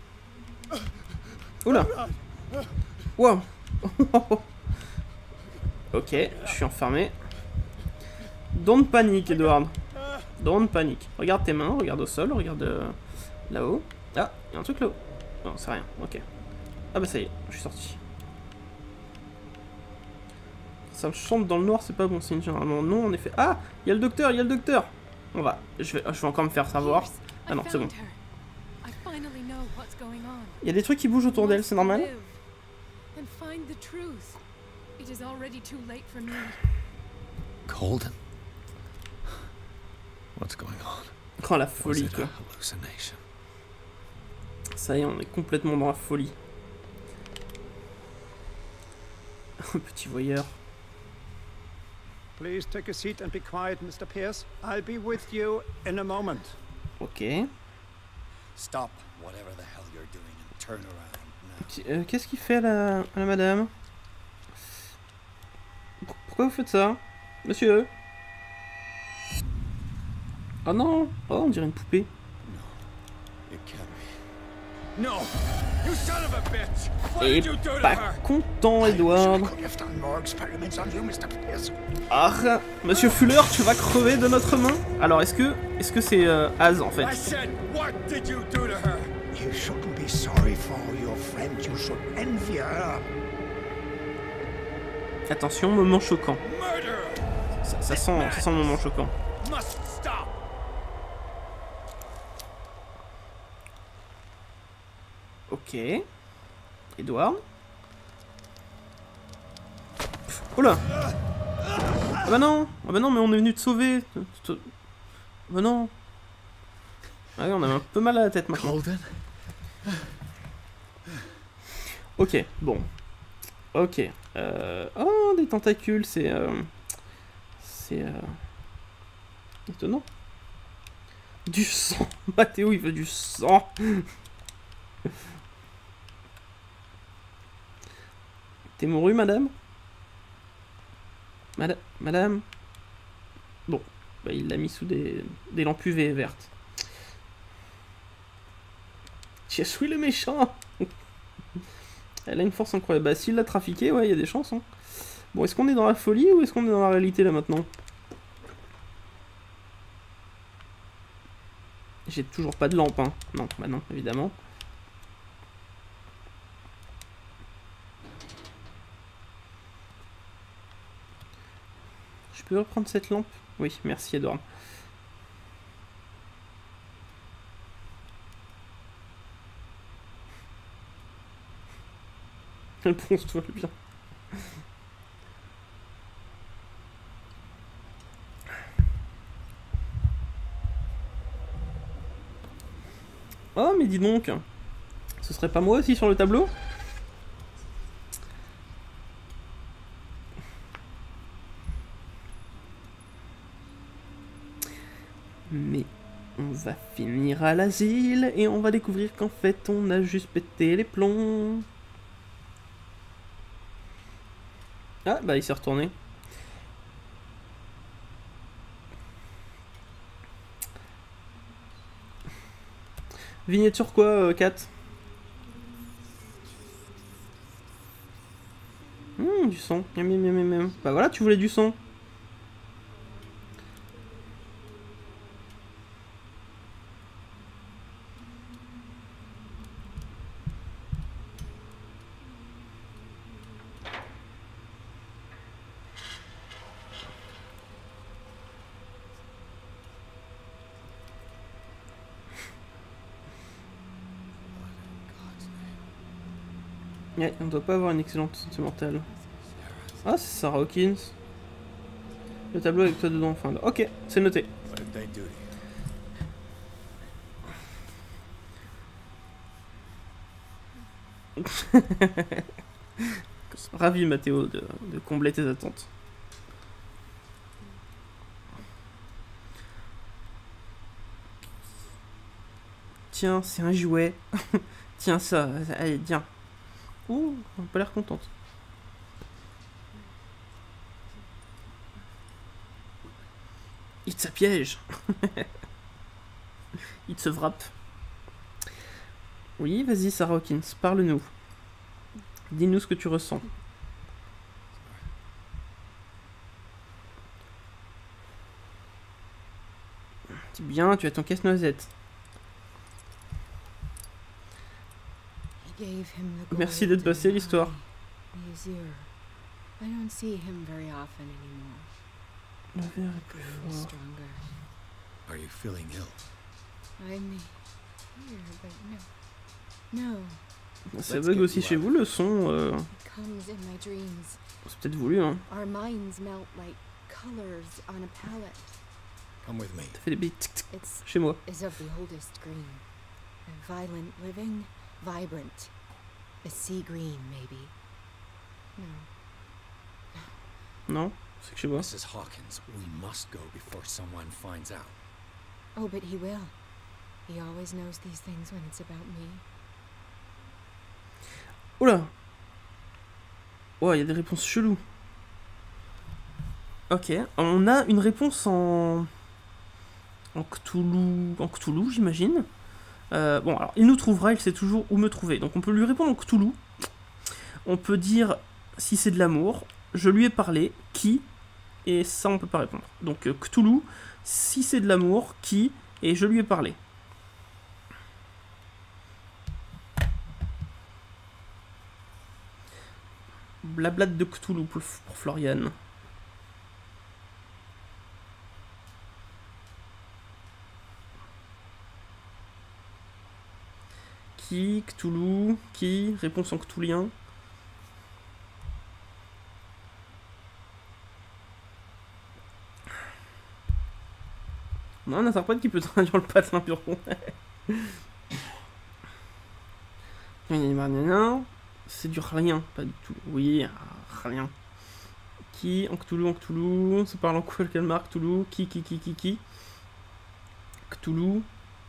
A: Oula. Wow. Ok, je suis enfermé. Don't panique, Edward. Don't panique. Regarde tes mains, regarde au sol, regarde euh, là-haut. Ah, il y a un truc là-haut. Non, c'est rien, ok. Ah bah ça y est, je suis sorti. Ça me chante dans le noir, c'est pas bon signe généralement. Non, en effet. Ah, il y a le docteur, il y a le docteur. On va, je vais, je vais encore me faire savoir. Ah non, c'est bon. Il y a des trucs qui bougent autour d'elle, c'est normal.
B: Colden? What's going on?
A: Oh la folie quoi. Ça y est, on est complètement dans la folie. Petit voyeur.
C: Please take a seat and be quiet, Mister Pierce. I'll be with you in a moment.
A: Ok.
B: Stop whatever the hell you're doing and turn around now.
A: Euh, Qu'est-ce qu'il fait à la, à la madame? Pourquoi vous faites ça, monsieur? Oh non! Oh, on dirait une poupée.
B: No, it can't be.
C: No! You son of a bitch! What
A: Et
C: did you do to
A: pas
C: her?
A: content, Edward.
C: could have done more experiments on you, Mister Pierce.
A: Ah, monsieur Fuller, tu vas crever de notre main? Alors, est-ce que est-ce que c'est euh, Az en fait?
C: I said, what did you do to her?
D: You shouldn't be sorry for your friend, you should envy her.
A: Attention, moment choquant.
C: Murder!
A: Ça, ça sent, ça sent le moment choquant.
C: Must stop!
A: Ok. Edward. Oh là! Ah bah non! Ah bah non, mais on est venu te sauver! Ah bah non! Ah oui, on a un peu mal à la tête maintenant.
B: Colden?
A: Ok, bon. Ok. Euh... Oh, des tentacules, c'est... Euh... C'est... Euh... étonnant. Du sang! Mathéo, il veut du sang! T'es mouru, madame? Mada Madame? Bon, bah, il l'a mis sous des, des lampes U V vertes. Je suis le méchant! Elle a une force incroyable. Bah, s'il l'a trafiqué, ouais, il y a des chances. Hein. Bon, est-ce qu'on est dans la folie ou est-ce qu'on est dans la réalité là maintenant? J'ai toujours pas de lampe, hein. Non, bah non, évidemment. Je peux reprendre cette lampe? Oui, merci Edward. Elle bronze-toi bien. Oh, mais dis donc, ce serait pas moi aussi sur le tableau? Mais on va finir à l'asile et on va découvrir qu'en fait on a juste pété les plombs. Ah bah il s'est retourné. Vignette sur quoi, euh, Kat? Hum, du son. Miam, miam, miam, miam. Bah voilà, tu voulais du son. Ouais, on doit pas avoir une excellente santé mentale. Ah, c'est Sarah Hawkins. Le tableau avec toi dedans, enfin. Ok, c'est noté.
B: What did they do to you?
A: Ravi, Mathéo, de, de combler tes attentes. Tiens, c'est un jouet. Tiens, ça. Allez, tiens. Ouh, on a pas l'air contente. It's a piège. It's a wrap. Oui, vas-y, Sarah Hawkins, parle-nous. Dis-nous ce que tu ressens. C'est bien, tu as ton casse-noisette. Merci d'être passé à l'histoire.
E: I don't see him very often anymore.
A: Le verre est plus
E: He's
A: fort.
E: stronger.
B: Are you feeling ill?
E: I'm here, but no. No.
A: Ça bug aussi chez vous, le son. Euh...
E: It comes in my dreams.
A: C'est peut-être voulu, hein.
E: Our minds melt like colors on a palette.
B: Come with me.
A: Ça fait des petits tic tic
E: It's
A: chez moi.
E: is of the oldest green. A violent living, vibrant. A sea green, maybe. No.
A: Non, c'est que chez moi.
B: Missus Hawkins, we must go before someone finds out.
E: Oh, but he will. He always knows these things when it's about me.
A: Oula. Ouais, il y a des réponses cheloues. Ok, on a une réponse en... En Cthulhu, en Cthulhu j'imagine. Euh, bon, alors, il nous trouvera, il sait toujours où me trouver. Donc on peut lui répondre en Cthulhu. On peut dire si c'est de l'amour. Je lui ai parlé, qui, et ça on peut pas répondre. Donc euh, Cthulhu, si c'est de l'amour, qui, et je lui ai parlé. Blablade de Cthulhu pour, pour Florian. Qui, Cthulhu, qui, réponse en cthulhien. On a un interprète qui peut traduire le patelin buron. C'est du rien, pas du tout. Oui, rien. Qui, en Cthulhu, en Cthulhu, ça parle en quoi le calmar, Cthulhu, qui, qui, qui, qui, qui. Cthulhu.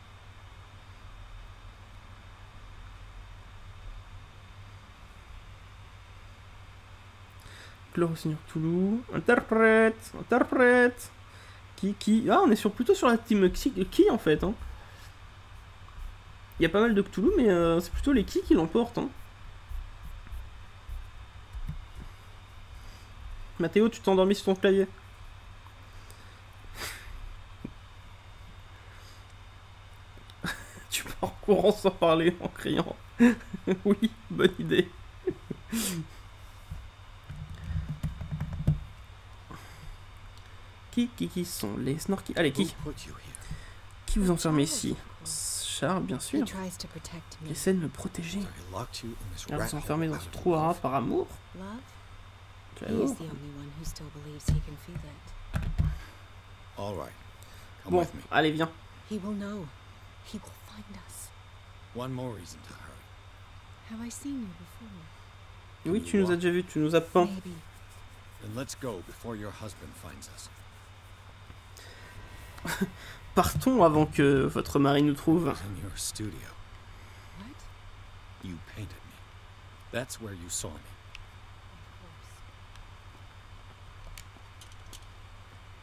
A: Pleure au Seigneur Cthulhu. Interprète, interprète. Qui, qui. Ah, on est sur, plutôt sur la team qui, qui en fait. Hein. Il y a pas mal de Cthulhu, mais euh, c'est plutôt les qui qui l'emportent. Hein. Mathéo, tu t'es endormi sur ton clavier. Tu pars en courant sans parler, en criant. Oui, bonne idée. Qui, qui, qui sont les snorkies? Allez, qui?
B: Who put you here?
A: Qui vous enferme ici? Charles, bien
E: He
A: sûr.
E: tries to protect
A: Il
E: me.
A: essaie de me protéger.
B: So he locked you in this
A: Elle
B: rat
A: vous enfermer
B: hole
A: dans ce
B: out of
A: trou à rat
B: love?
A: par amour.
E: Love?
A: Tu
E: He
A: as
E: is
A: l'amour.
E: the only one who still believes he can feel it.
B: All right. Come
A: Bon,
B: with me.
A: allez, viens.
E: He will know. He will find us.
B: One more reason to hurry.
E: Have I seen you before?
A: Oui, tu nous as déjà vu, tu nous as peint.
E: Maybe.
B: Then let's go before your husband finds us.
A: Partons avant que votre mari nous trouve.
B: It was in your studio.
E: What?
B: You painted me. That's where you saw me.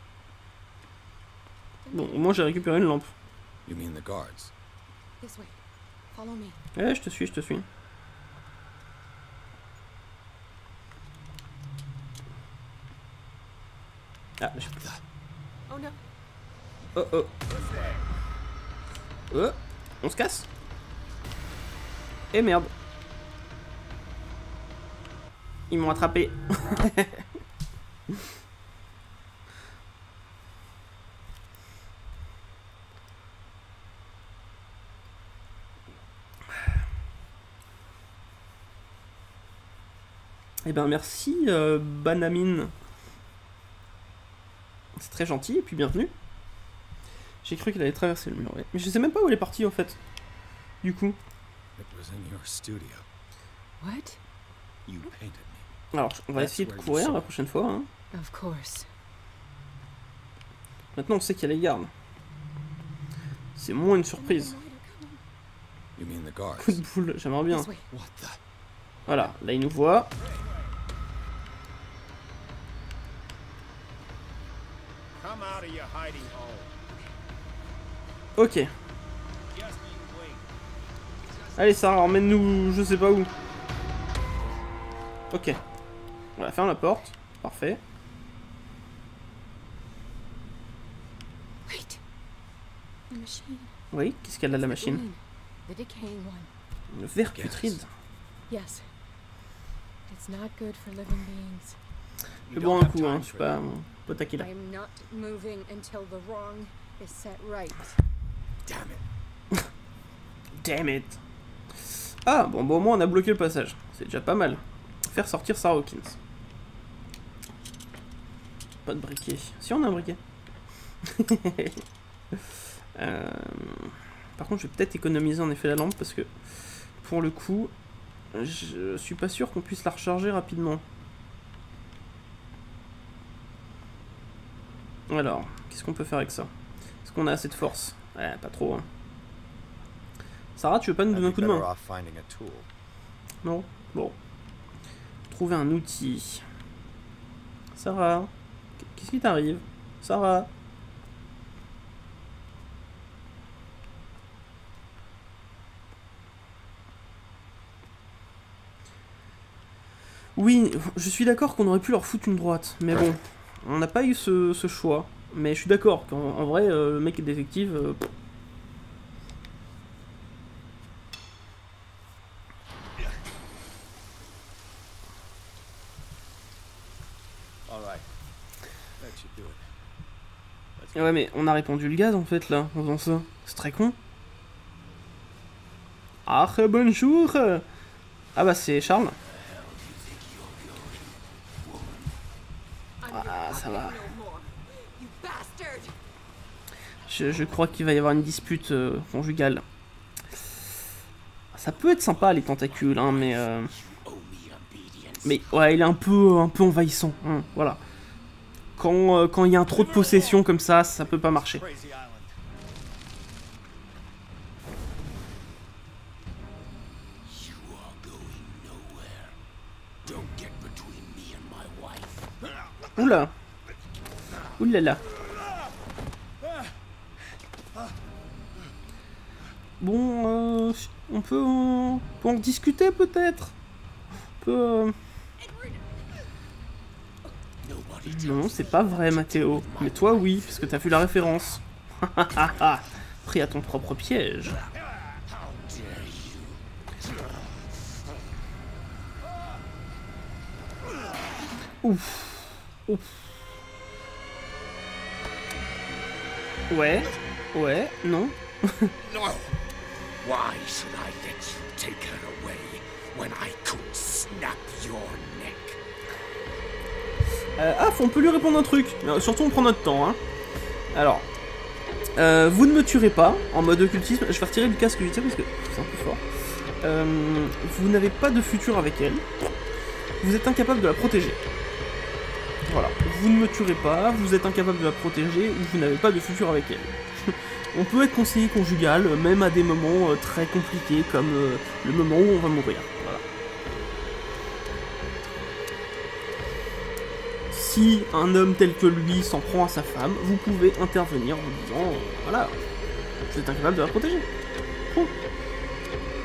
A: Bon, au moins j'ai récupéré une lampe.
B: You mean the guards?
E: This way. Follow me.
A: Ouais, je te suis, je te suis. Ah, je...
E: Oh no.
A: Oh oh. Oh, on se casse. Eh merde. Ils m'ont attrapé. Eh ben merci euh, Banamine. C'est très gentil et puis bienvenue. J'ai cru qu'elle allait traverser le mur, ouais. Mais je sais même pas où elle est partie en fait. Du coup.
B: It was in your studio.
E: What?
B: You painted me.
A: Alors on va essayer de courir la prochaine fois. Hein.
E: Of course.
A: Maintenant on sait qu'il y a les gardes. C'est moins une surprise.
B: You mean the guards?
A: Coup de boule, j'aimerais bien.
E: This way.
B: What the?
A: Voilà, là il nous voit.
C: Come out of your hiding hole.
A: Ok.
C: Just you wait.
A: Allez Sarah, emmène-nous je sais pas où. Ok. On va fermer la porte. Parfait.
E: Wait. The machine.
A: Oui, qu'est-ce qu'elle a de la machine?
E: Green. The decaying one.
A: Le verre putride.
E: Yes. It's not good for living beings.
A: Je vais boire un coup, hein, je suis pas mon pote Aquila.
E: I'm not moving until the wrong is set right.
B: Damn it.
A: Damn it. Ah, bon, bon, au moins on a bloqué le passage. C'est déjà pas mal. Faire sortir Sarah Hawkins. Pas de briquet. Si, on a un briquet. euh... Par contre, je vais peut-être économiser en effet la lampe parce que, pour le coup, je suis pas sûr qu'on puisse la recharger rapidement. Alors, qu'est-ce qu'on peut faire avec ça? Est-ce qu'on a assez de force? Ouais, pas trop. Hein. Sarah, tu veux pas nous donner un coup de main? Non? Bon. Trouver un outil. Sarah, qu'est-ce qui t'arrive? Sarah? Oui, je suis d'accord qu'on aurait pu leur foutre une droite, mais bon, on n'a pas eu ce, ce choix. Mais je suis d'accord qu'en en vrai, euh, le mec est détective. Euh, Ouais, mais on a répandu le gaz en fait là, en faisant ça. C'est très con. Ah, bonjour. Ah bah c'est Charles. Ah, ça va. Je, je crois qu'il va y avoir une dispute euh, conjugale. Ça peut être sympa les tentacules, hein, mais... Euh... Mais ouais, il est un peu, un peu envahissant, hein, voilà. Quand euh, quand il y a un trop de possession comme ça, ça peut pas marcher. Oula. Oulala. Bon, euh, on peut, on peut en discuter peut-être. On peut... Euh... Non, c'est pas vrai, Mathéo. Mais toi, oui, parce que t'as vu la référence. Pris à ton propre piège. Ouf. Ouf. Ouais. Ouais, non.
D: No. Why should I let you take her away when I could snap your neck?
A: Euh, ah, on peut lui répondre un truc. Mais surtout, on prend notre temps. Hein. Alors, euh, vous ne me tuerez pas en mode occultisme. Je vais retirer le casque vite fait parce que c'est un peu fort. Euh, vous n'avez pas de futur avec elle. Vous êtes incapable de la protéger. Voilà. Vous ne me tuerez pas. Vous êtes incapable de la protéger ou vous n'avez pas de futur avec elle. On peut être conseiller conjugal, même à des moments euh, très compliqués comme euh, le moment où on va mourir. Voilà. Si un homme tel que lui s'en prend à sa femme, vous pouvez intervenir en disant euh, voilà, vous êtes incapable de la protéger. Bon.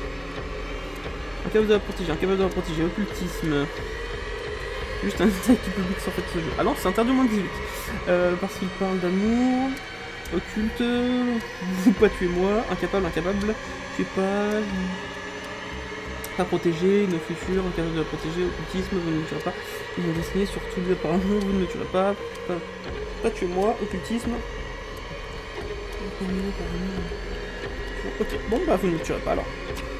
A: incapable de la protéger, incapable de la protéger, occultisme. Juste un attaque qui public sur fait ce jeu. Ah non, c'est interdit au moins dix-huit. Euh, parce qu'il parle d'amour. Occulte. Vous pas tuer moi. Incapable, incapable. Tuez pas. Pas protégé, nos futurs, incapable de la protéger, occultisme, vous ne me tuerez pas. Ils vont dessiner sur tous les apparemment, vous ne me tuerez pas. Pas, pas tuer moi, occultisme. Ok, bon bah vous ne me tuerez pas alors.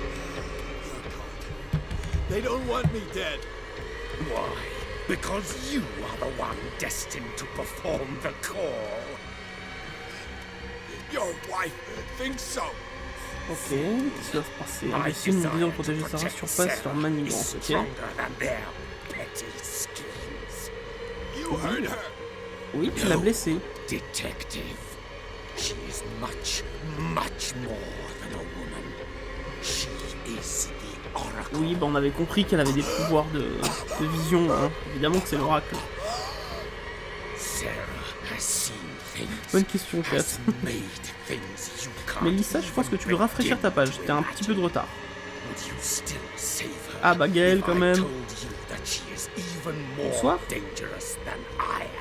B: They don't want me dead.
D: Why? Because you are the one destined to perform the call.
B: Your wife thinks so.
A: Ok, qu'est-ce qui va se passer? Imbécile, mon désir de protéger Sarah surpasse leur manigance, ok?
B: You heard her.
A: Oui, tu l'as blessé.
D: Detective, she is much, much more than a woman. She is the Oracle.
A: Oui, bah on avait compris qu'elle avait des pouvoirs de, de vision, hein. Évidemment que c'est l'oracle.
D: Sarah has seen things.
A: Bonne question, chat.
D: Has made things you can't
A: Mélissa, je pense que tu veux rafraîchir ta page, t'es un petit peu de retard.
D: Would you still save her
A: Ah bah Gaël
D: if
A: quand
D: I
A: même.
D: told you that she is even more
A: Bonsoir.
D: dangerous than I am?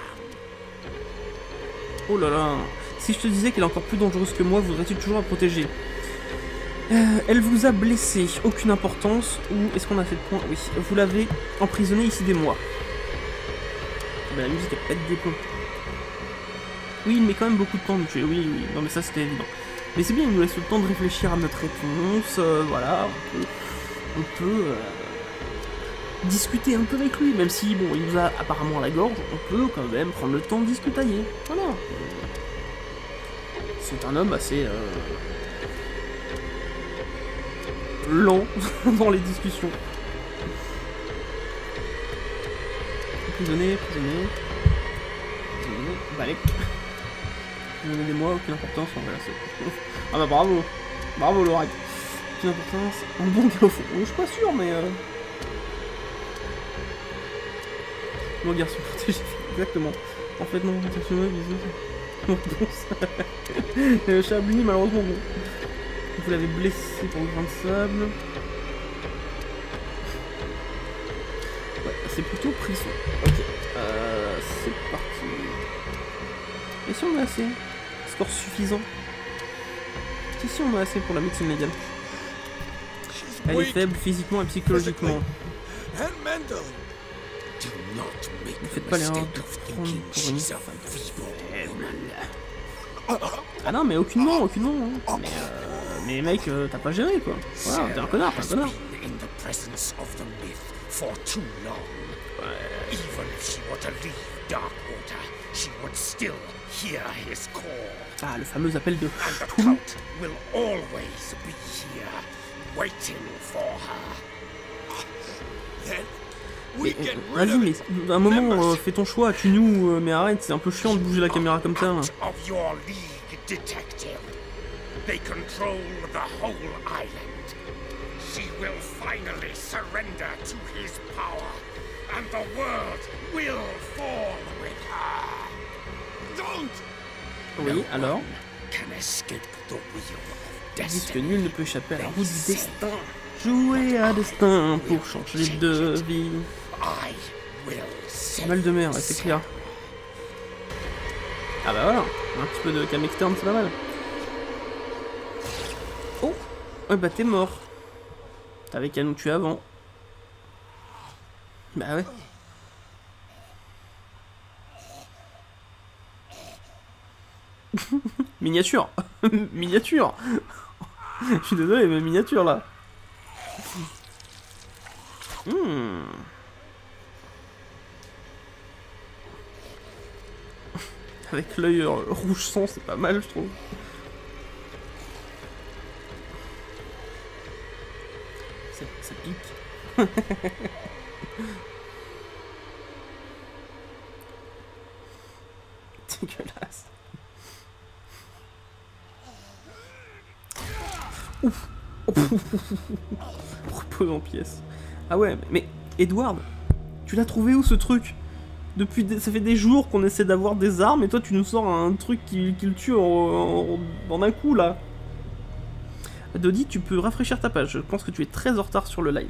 A: Oh là là. Si je te disais qu'elle est encore plus dangereuse que moi, voudrais-tu toujours la protéger? euh, Elle vous a blessé, aucune importance, ou est-ce qu'on a fait de point? Oui, vous l'avez emprisonnée ici des mois. Bah, la musique elle pète des plombs. Oui, il met quand même beaucoup de temps à nous tuer, oui, oui, non mais ça c'était évident. Mais c'est bien, il nous laisse le temps de réfléchir à notre réponse, euh, voilà, on peut, on peut euh, discuter un peu avec lui, même si, bon, il nous a apparemment à la gorge, on peut quand même prendre le temps de discuter, voilà. C'est un homme assez euh, lent dans les discussions. Prisonnier, prisonnier, prisonnier, balai. Donnez-moi aucune importance, bon, voilà, c'est... Ah bah bravo, bravo l'oracle. Aucune importance, un bon gars au fond. Je suis pas sûr, mais... Euh... Mon garçon protégé, exactement. En fait, non, attention-moi, bisous. Bon, ça... euh, Chablis, malheureusement, bon. Vous l'avez blessé pour le grain de sable. Ouais, c'est plutôt prison. Ok, euh, c'est parti. Et si on a assez? Score suffisant. Si si on a assez pour la médecine légale. Elle est faible physiquement et psychologiquement.
B: And mentally.
D: Do not make
A: Ne
D: the
A: faites pas l'erreur
D: mistake
A: de
D: of
A: prendre
D: thinking
A: pour une
D: she's a
A: femme
D: feeble
A: faible. Ah non, mais aucunement, aucunement. Hein. Mais, euh, mais mec, euh, t'as pas géré quoi. Voilà, t'es un connard, t'es un
D: has
A: connard.
D: been in the presence of the myth for too long. Even if she were to leave Darkwater, she would still hear his call.
A: Ah, le fameux appel de
D: And the
A: Cthulhu.
D: cult will always be here, waiting for her.
B: Then
A: Mais,
B: we get
A: euh,
B: rid
A: Vas-y,
B: of
A: mais
B: it.
A: à un moment, euh, fais ton choix, tue-nous, euh, mais arrête, c'est un peu chiant de bouger la caméra comme ça. Là.
D: Out of your league, detective. They control the whole island. She will finally surrender to his power, and the world will fall with her.
B: Don't.
A: Oui, alors
D: Can escape the wheel of
A: ils disent que
D: destiny.
A: nul ne peut échapper à la roue du destin. Jouer à destin pour changer de vie.
D: I will save
A: Mal de mer, ouais, c'est clair. Ah bah voilà, un petit peu de cam externe, c'est pas mal. Oh, ouais bah t'es mort. T'avais qu'à nous tuer avant. Bah ouais. Miniature. Miniature. Je suis désolé, mais miniature là. Hmm. Avec l'œil euh, rouge sang, c'est pas mal, je trouve. Ça, ça pique. Dégueulasse. Ouf. Repose en pièces. Ah ouais, mais Edward, tu l'as trouvé où ce truc? Depuis des... ça fait des jours qu'on essaie d'avoir des armes et toi tu nous sors un truc qui, qui le tue en, en, en un coup là. Dodi, tu peux rafraîchir ta page. Je pense que tu es très en retard sur le live.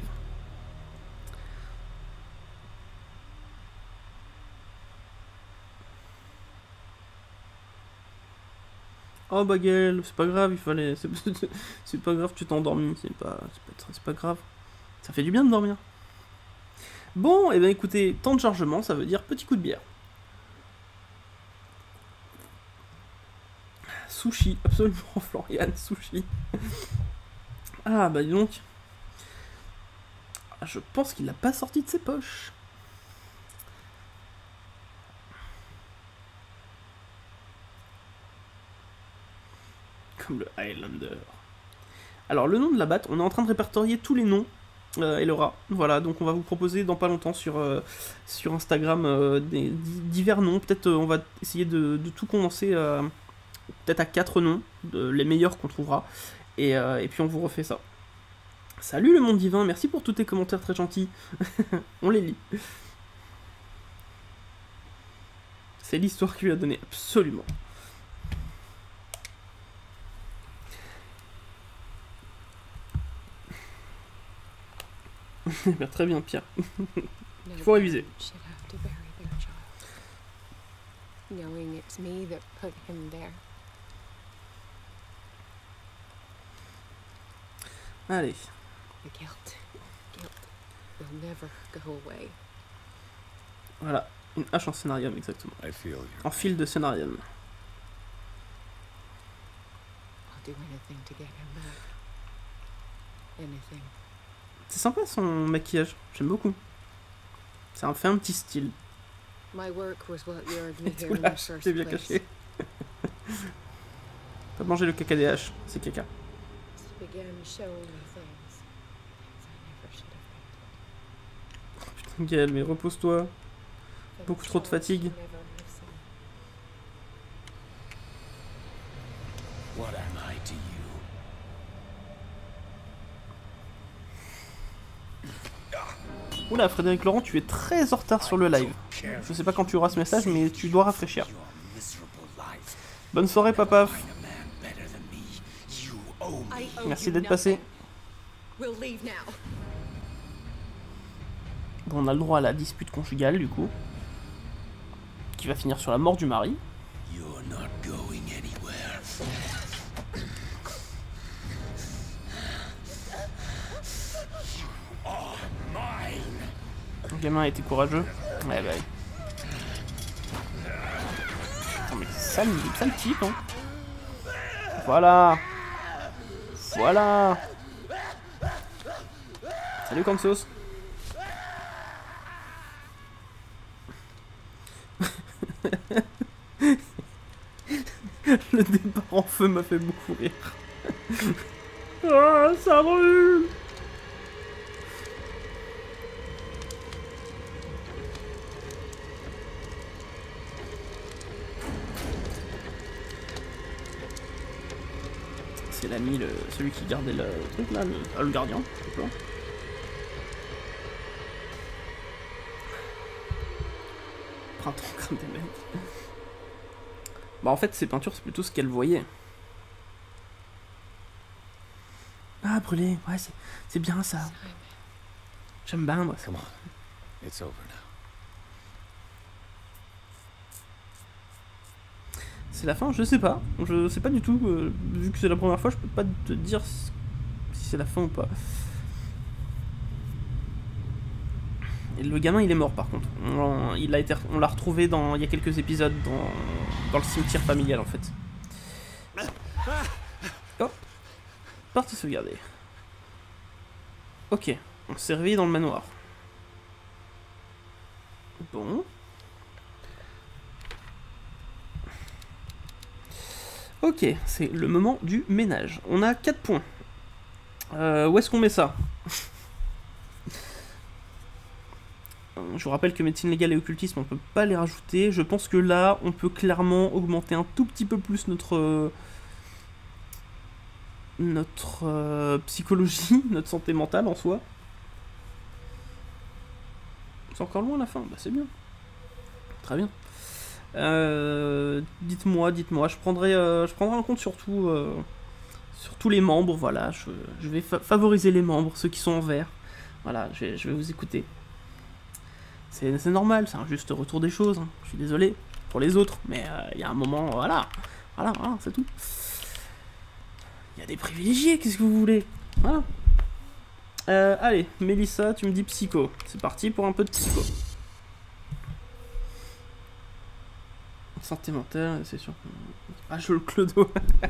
A: Oh Bagel, c'est pas grave, il fallait... C'est pas grave, tu t'es endormi, c'est pas... pas... pas grave. Ça fait du bien de dormir. Bon, et eh bien écoutez, temps de chargement, ça veut dire petit coup de bière. Sushi, absolument, Florian, sushi. Ah bah dis donc. Je pense qu'il l'a pas sorti de ses poches. Comme le Highlander. Alors le nom de la batte, on est en train de répertorier tous les noms euh, et Laura. Voilà, donc on va vous proposer dans pas longtemps sur, euh, sur Instagram euh, des, divers noms. Peut-être euh, on va essayer de, de tout condenser euh, peut-être à quatre noms, de, les meilleurs qu'on trouvera. Et, euh, et puis on vous refait ça. Salut le monde divin, merci pour tous tes commentaires très gentils. On les lit. C'est l'histoire qui lui a donné, absolument. Très bien, Pierre. Il faut réviser. Allez. Voilà, une hache en scénarium, exactement. En fil de scénarium. C'est sympa son maquillage, j'aime beaucoup. Ça en fait un petit style. Oula, c'est bien caché. Pas manger le caca des haches, c'est caca. Putain, Gaël, mais repose-toi. Beaucoup trop de fatigue. Oula, Frédéric Laurent, tu es très en retard sur le live. Je sais pas quand tu auras ce message, mais tu dois rafraîchir. Bonne soirée, papa. Merci d'être passé. Bon, on a le droit à la dispute conjugale, du coup. Qui va finir sur la mort du mari. Le gamin a été courageux. Ouais, bah. Attends, mais c'est sale, sale type, hein. Voilà. Voilà. Salut, Kansos. Le départ en feu m'a fait beaucoup rire. Ah, ça brûle. C'est l'ami, le, celui qui gardait le truc là, le, ah, le gardien, d'accord. Printemps crème des mecs. Bah en fait ces peintures c'est plutôt ce qu'elle voyait. Ah brûlé, ouais c'est bien ça. J'aime bien moi.
B: Come on. It's over now.
A: C'est la fin, je sais pas. Je sais pas du tout. Euh, vu que c'est la première fois, je peux pas te dire si c'est la fin ou pas. Et le gamin, il est mort par contre. On, il a été, on l'a retrouvé dans, il y a quelques épisodes dans, dans le cimetière familial en fait. Hop. Partie sauvegardée. Ok. On s'est réveillé dans le manoir. Bon. Ok, c'est le moment du ménage. On a quatre points. Euh, où est-ce qu'on met ça? Je vous rappelle que médecine légale et occultisme, on peut pas les rajouter. Je pense que là, on peut clairement augmenter un tout petit peu plus notre... Euh, notre euh, psychologie, notre santé mentale en soi. C'est encore loin la fin, bah c'est bien. Très bien. Euh, dites-moi, dites-moi, je prendrai, euh, je prendrai en compte surtout, euh, sur tous les membres, voilà, je, je vais fa favoriser les membres, ceux qui sont en vert. Voilà, je vais, je vais vous écouter. C'est normal, c'est un juste retour des choses, hein. Je suis désolé pour les autres, mais il euh, y a un moment, voilà, voilà, voilà, c'est tout. Il y a des privilégiés, qu'est-ce que vous voulez? Voilà. Euh, allez, Mélissa, tu me dis psycho. C'est parti pour un peu de psycho. Santé mentale, c'est sûr. Ah, je le clodo.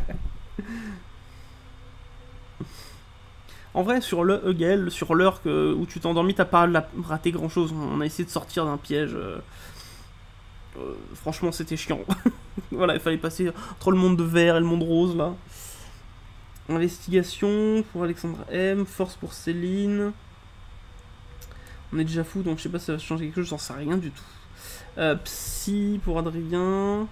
A: En vrai, sur le Hugel, sur l'heure où tu t'es endormi, t'as pas raté grand chose. On a essayé de sortir d'un piège. Euh, euh, franchement, c'était chiant. Voilà, il fallait passer entre le monde de vert et le monde rose, là. Investigation pour Alexandra M. Force pour Céline. On est déjà fou, donc je sais pas si ça va changer quelque chose, j'en sais rien du tout. Euh, psy pour Adrien.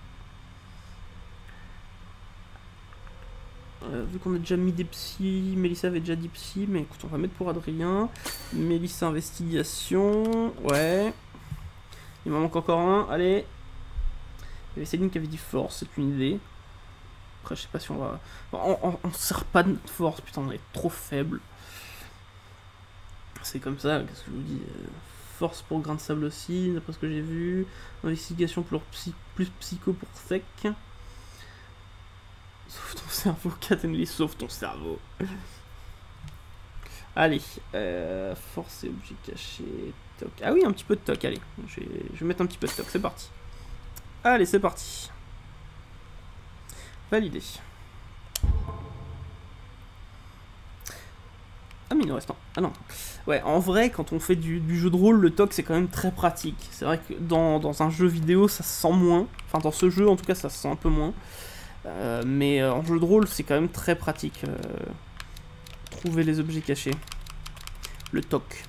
A: Euh, vu qu'on a déjà mis des psys, Mélissa avait déjà dit psy, mais écoute, on va mettre pour Adrien. Mélissa investigation, ouais. Il m'en manque encore un, allez. Il y avait Céline qui avait dit force, c'est une idée. Après, je sais pas si on va... On, on, on sert pas de notre force, putain, on est trop faible. C'est comme ça, qu'est-ce que je vous dis? Force pour grain de sable aussi, d'après ce que j'ai vu. Investigation pour psy, plus psycho pour sec. Sauve ton cerveau, Katenly, sauve ton cerveau. Allez, euh, force et objet caché, toc. Ah oui, un petit peu de toc, allez. Je vais, je vais mettre un petit peu de toc, c'est parti. Allez, c'est parti. Validé. Ah mais il nous reste un. Ah non. Ouais, en vrai, quand on fait du, du jeu de rôle, le toc c'est quand même très pratique. C'est vrai que dans, dans un jeu vidéo, ça se sent moins. Enfin, dans ce jeu, en tout cas, ça se sent un peu moins. Euh, mais euh, en jeu de rôle, c'est quand même très pratique. Euh, trouver les objets cachés. Le toc.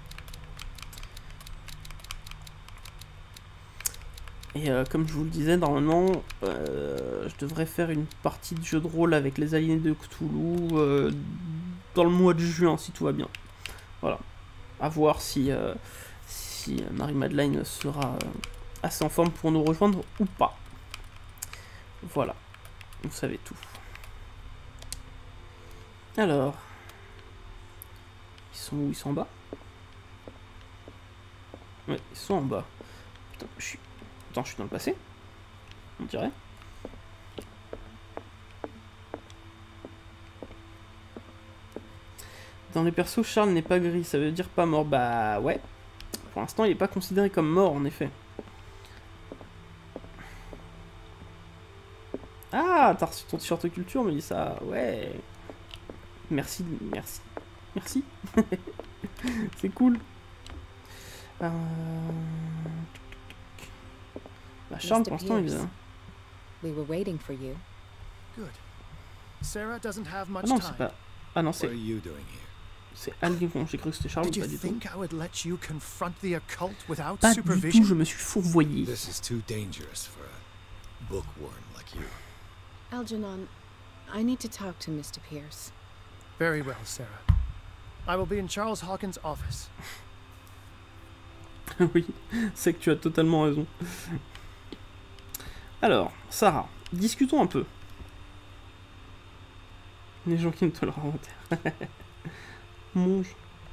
A: Et euh, comme je vous le disais, normalement, euh, je devrais faire une partie de jeu de rôle avec les aliénés de Cthulhu euh, dans le mois de juin, si tout va bien. Voilà. À voir si, euh, si Marie-Madeleine sera euh, assez en forme pour nous rejoindre ou pas. Voilà. Vous savez tout. Alors. Ils sont où? Ils sont en bas? Ouais, ils sont en bas. Putain, je suis... Attends, je suis dans le passé, on dirait. Dans les persos, Charles n'est pas gris, ça veut dire pas mort. Bah ouais. Pour l'instant, il n'est pas considéré comme mort, en effet. Ah, t'as reçu ton t-shirt culture, me dit ça. Ouais. Merci, merci. Merci. C'est cool. Euh... Bah, Charles, pour l'instant, il vient.
E: We were waiting for you.
C: Good. Sarah doesn't have much
A: Ah non,
C: time.
A: c'est pas... Ah non, c'est...
B: What are you doing here?
A: C'est Algon. J'ai cru que c'était Charles,
C: Did
A: pas
C: you
A: du tout.
C: think I would let you confront the occult without
A: Pas du
C: supervision?
A: tout, je me suis fourvoyé.
B: This is too dangerous for a bookworm like you.
E: Algernon, I need to talk to Mister Pierce.
C: Very well, Sarah. I will be in Charles Hawkins' office.
A: Oui, c'est que tu as totalement raison. Alors, Sarah, discutons un peu. Les gens qui ne te le rendent. Monge.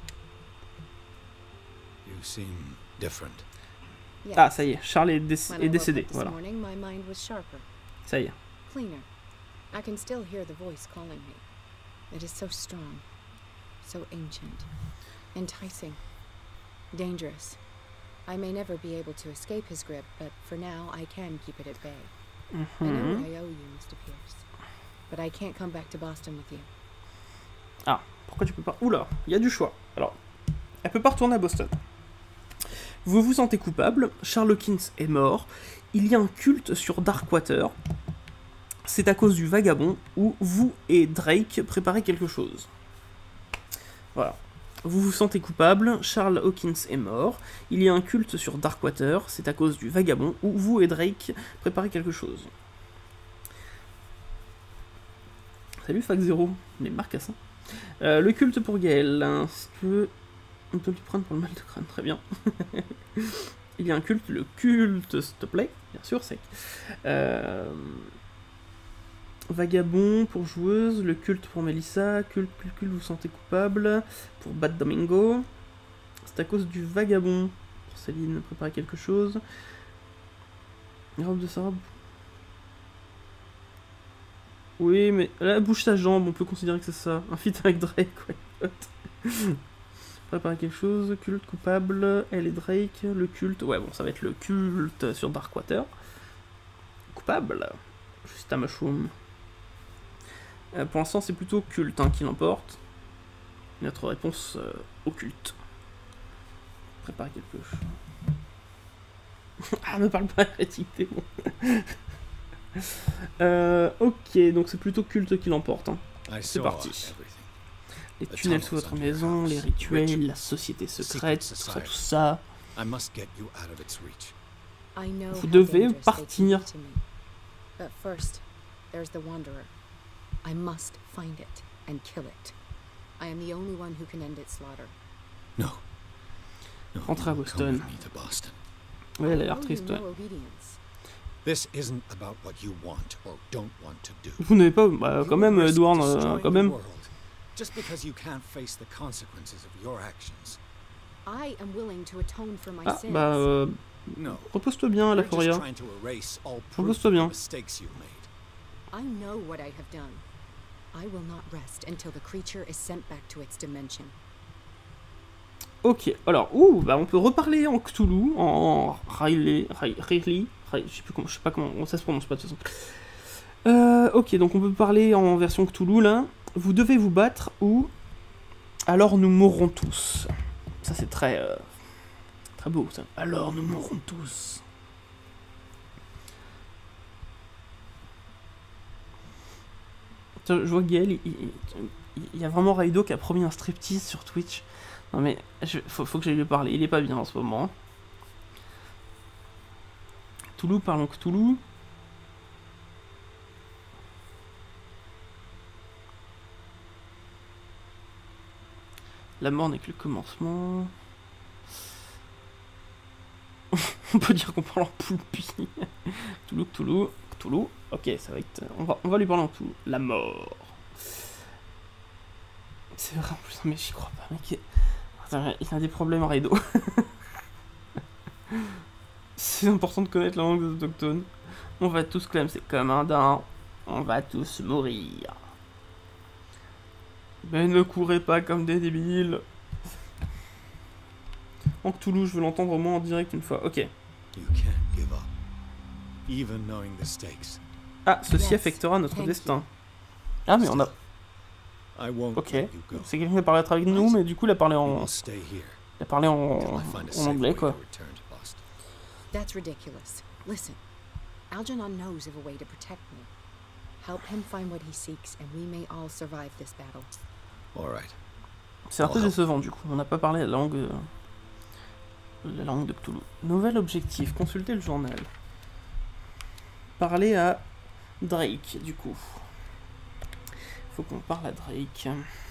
B: You seem different.
E: Yes.
A: Ah, ça y est, Charles est, déc
E: When
A: est
E: I woke
A: décédé,
E: up this
A: voilà.
E: morning, my mind was sharper,
A: Ça y est.
E: cleaner. I can still hear the voice calling me. It is so strong, so ancient, enticing, dangerous. I may never be able to escape his grip, but for now I can keep it at bay. I know
A: Mhm.
E: what I owe you, Mister Pierce, but I can't come back to Boston with you.
A: Ah, pourquoi tu peux pas... Oula, il y a du choix. Alors, elle peut pas retourner à Boston. Vous vous sentez coupable, Charles Hawkins est mort, il y a un culte sur Darkwater, c'est à cause du vagabond où vous et Drake préparez quelque chose. Voilà. Vous vous sentez coupable, Charles Hawkins est mort, il y a un culte sur Darkwater, c'est à cause du vagabond où vous et Drake préparez quelque chose. Salut Fac Zero, les marques à ça. Euh, le culte pour Gaël, est-ce que on peut lui prendre pour le mal de crâne? Très bien. Il y a un culte, le culte, s'il te plaît, bien sûr, c'est. Euh... Vagabond pour joueuse, le culte pour Melissa, culte, culte, culte, vous sentez coupable pour Bad Domingo. C'est à cause du vagabond. Pour Céline, préparer quelque chose. Robe de sa robe. Oui, mais là, bouge sa jambe, on peut considérer que c'est ça. Un feat avec Drake, ouais. Préparer quelque chose, culte coupable, elle et Drake, le culte. Ouais, bon, ça va être le culte sur Darkwater. Coupable. Juste à Mushroom. Euh, pour l'instant, c'est plutôt culte hein, qui l'emporte. Notre réponse euh, au culte. Préparer quelque chose. Ah, me parle pas, hérétique, t'es bon. euh, ok, donc c'est plutôt culte qui l'emporte. Hein. C'est parti. Les tunnels sous votre maison, les rituels, la société secrète, tout ça, tout ça. Vous devez partir.
E: But first, there's the Wanderer. I must find it and kill it. I am the only one who can end its slaughter.
B: No. No,
A: Rentrez à Boston.
B: Boston.
A: Ouais, elle a l'air triste. Ouais.
B: This isn't about what you want or don't want to do.
A: Vous n'avez pas, bah, quand même, Edward, euh, quand même.
B: Just because you can't face the consequences of your actions.
E: I am willing to atone for my
A: Ah,
E: sins.
A: bah, euh,
B: No.
A: repose-toi bien, la
B: You're just
A: Foria.
B: trying to erase all proof
A: Repose-toi
B: of the
A: bien.
B: mistakes you've made.
E: I know what I have done. I will not rest until the creature is sent back to its dimension.
A: Ok, alors, ouh, bah on peut reparler en Cthulhu, en Riley, Riley, je sais plus comment, je sais pas comment ça se prononce pas de toute façon. Euh, ok, donc on peut parler en version Cthulhu là. Vous devez vous battre ou alors nous mourrons tous. Ça c'est très, euh, très beau ça. Alors nous mourrons tous. Je vois Gaël, il, il, il y a vraiment Raido qui a promis un striptease sur Twitch. Non mais, je, faut, faut que j'aille lui parler, il est pas bien en ce moment. Cthulhu, parlons Cthulhu. La mort n'est que le commencement. On peut dire qu'on parle en poulpi. Cthulhu, Cthulhu, Cthulhu. Ok, ça va être... On va, on va lui parler en Cthulhu. La mort. C'est vrai en plus, mais j'y crois pas, mec. Attends, il a des problèmes à Raido. C'est important de connaître la langue des autochtones. On va tous clamser comme un daim. On va tous mourir. Mais ne courez pas comme des débiles. En Cthulhu, je veux l'entendre au moins en direct une fois. Ok.
B: You can't give up, even knowing the stakes.
A: Ah, ceci
E: Yes,
A: affectera notre
E: thank
A: destin. Ah, mais on a...
B: I won't
A: Ok.
B: let you go.
A: C'est quelqu'un qui a parlé à travers nous, mais du coup, il a parlé
B: You
A: en...
B: will stay here
A: Il a parlé en...
B: until I find a
A: en
B: safe way
A: anglais,
B: to
A: quoi.
B: return to Boston.
E: That's ridiculous. Listen, Algernon knows of a way to protect me. Help him find what he seeks, and we may all survive this battle.
B: All right.
A: C'est un peu décevant, du coup. On n'a pas parlé la langue... euh, La langue de Cthulhu. Nouvel objectif. Consulter le journal. Parler à Drake, du coup. Faut qu'on parle à Drake.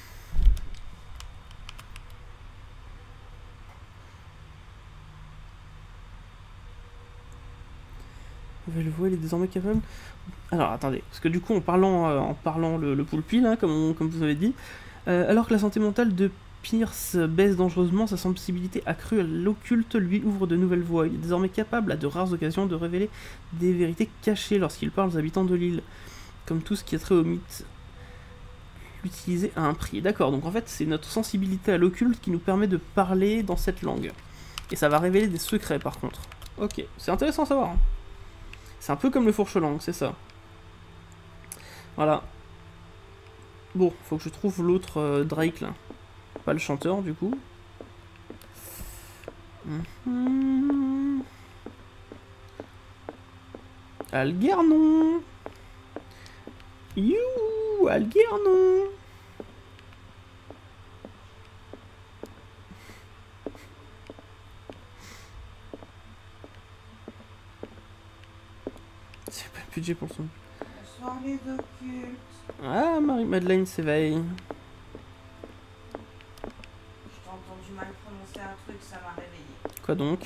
A: Nouvelle voix, il est désormais capable... Alors, attendez. Parce que du coup, en parlant, euh, en parlant le, le poulpi, là, comme, on- comme vous avez dit, euh, alors que la santé mentale de Pierce baisse dangereusement, sa sensibilité accrue à l'occulte lui ouvre de nouvelles voies. Il est désormais capable, à de rares occasions, de révéler des vérités cachées lorsqu'il parle aux habitants de l'île. Comme tout ce qui est trait au mythe, l'utiliser à un prix. D'accord, donc en fait, c'est notre sensibilité à l'occulte qui nous permet de parler dans cette langue. Et ça va révéler des secrets, par contre. Ok, c'est intéressant à savoir. Hein. C'est un peu comme le fourche-langue, c'est ça. Voilà. Bon, faut que je trouve l'autre euh, Drake, là. Pas le chanteur, du coup. Mm-hmm. Algernon. You, Algernon. C'est pas le budget pour le son.
F: Bonsoir les occultes.
A: Ah, Marie-Madeleine s'éveille.
F: Je t'ai entendu mal prononcer un truc, ça m'a réveillé.
A: Quoi donc?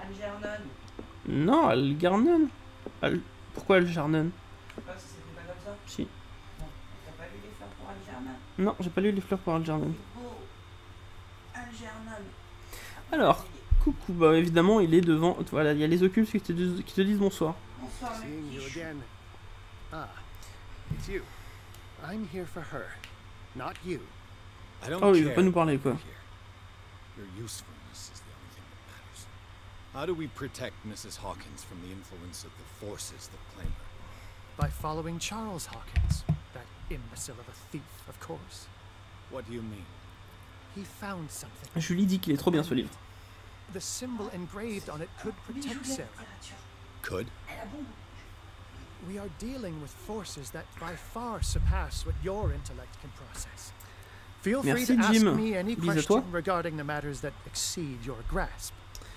F: Algernon.
A: Non, Algernon. Al... Pourquoi Algernon?
F: Je sais pas si c'était pas comme ça.
A: Si.
F: Bon, t'as pas lu les fleurs pour Algernon?
A: Non, j'ai pas lu les fleurs pour Algernon.
F: C'est beau. Algernon.
A: Alors, coucou, bah évidemment, il est devant. Voilà, il y a les occultes qui te, disent- qui te disent bonsoir.
F: Bonsoir, mes
C: Seeing you
F: petits choux.
C: again. Ah, it's you. I'm here for her, not you.
B: I don't
A: Oh, il
B: care
A: veut pas nous parler, quoi.
B: here. Your usefulness is the only thing that matters. How do we protect Missus Hawkins from the influence of the forces that claim her?
G: By following Charles Hawkins, that imbecile of a thief, of course.
B: What do you mean?
G: He found something.
A: Julie dit qu'il est trop bien ce livre.
G: The symbol engraved on it could
F: Mais je
G: protect
F: voulais
G: Sarah.
F: littérature.
B: Could?
F: Elle a bon.
G: We are dealing with forces that by far surpass what your intellect can process. Feel free
A: Merci,
G: to ask
A: Jim.
G: me any
A: Bise à
G: question
A: toi.
G: regarding the matters that exceed your grasp.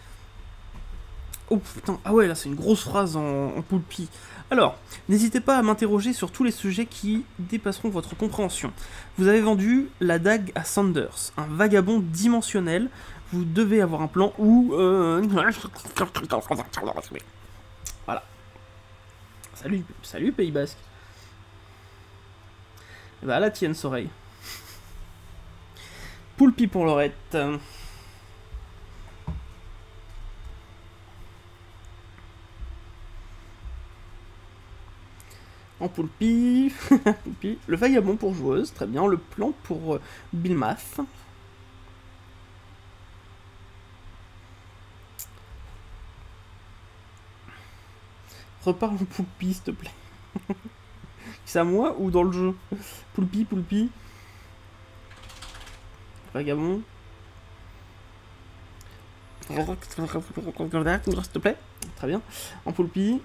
A: Oh putain, ah ouais, là c'est une grosse phrase en, en poulpi. Alors, n'hésitez pas à m'interroger sur tous les sujets qui dépasseront votre compréhension. Vous avez vendu la dague à Sanders, un vagabond dimensionnel. Vous devez avoir un plan où... euh, Voilà. Salut, salut Pays Basque. Et bah la tienne, Soreille. Poulpi pour Laurette. En poulpi. Poulpi. Le vagabond pour joueuse, très bien. Le plan pour euh, Bilmath. Reparle en poulpi, s'il te plaît. C'est à moi ou dans le jeu? Poulpi, poulpi. Vagabond. S'il te plaît. Très bien. En poulpi.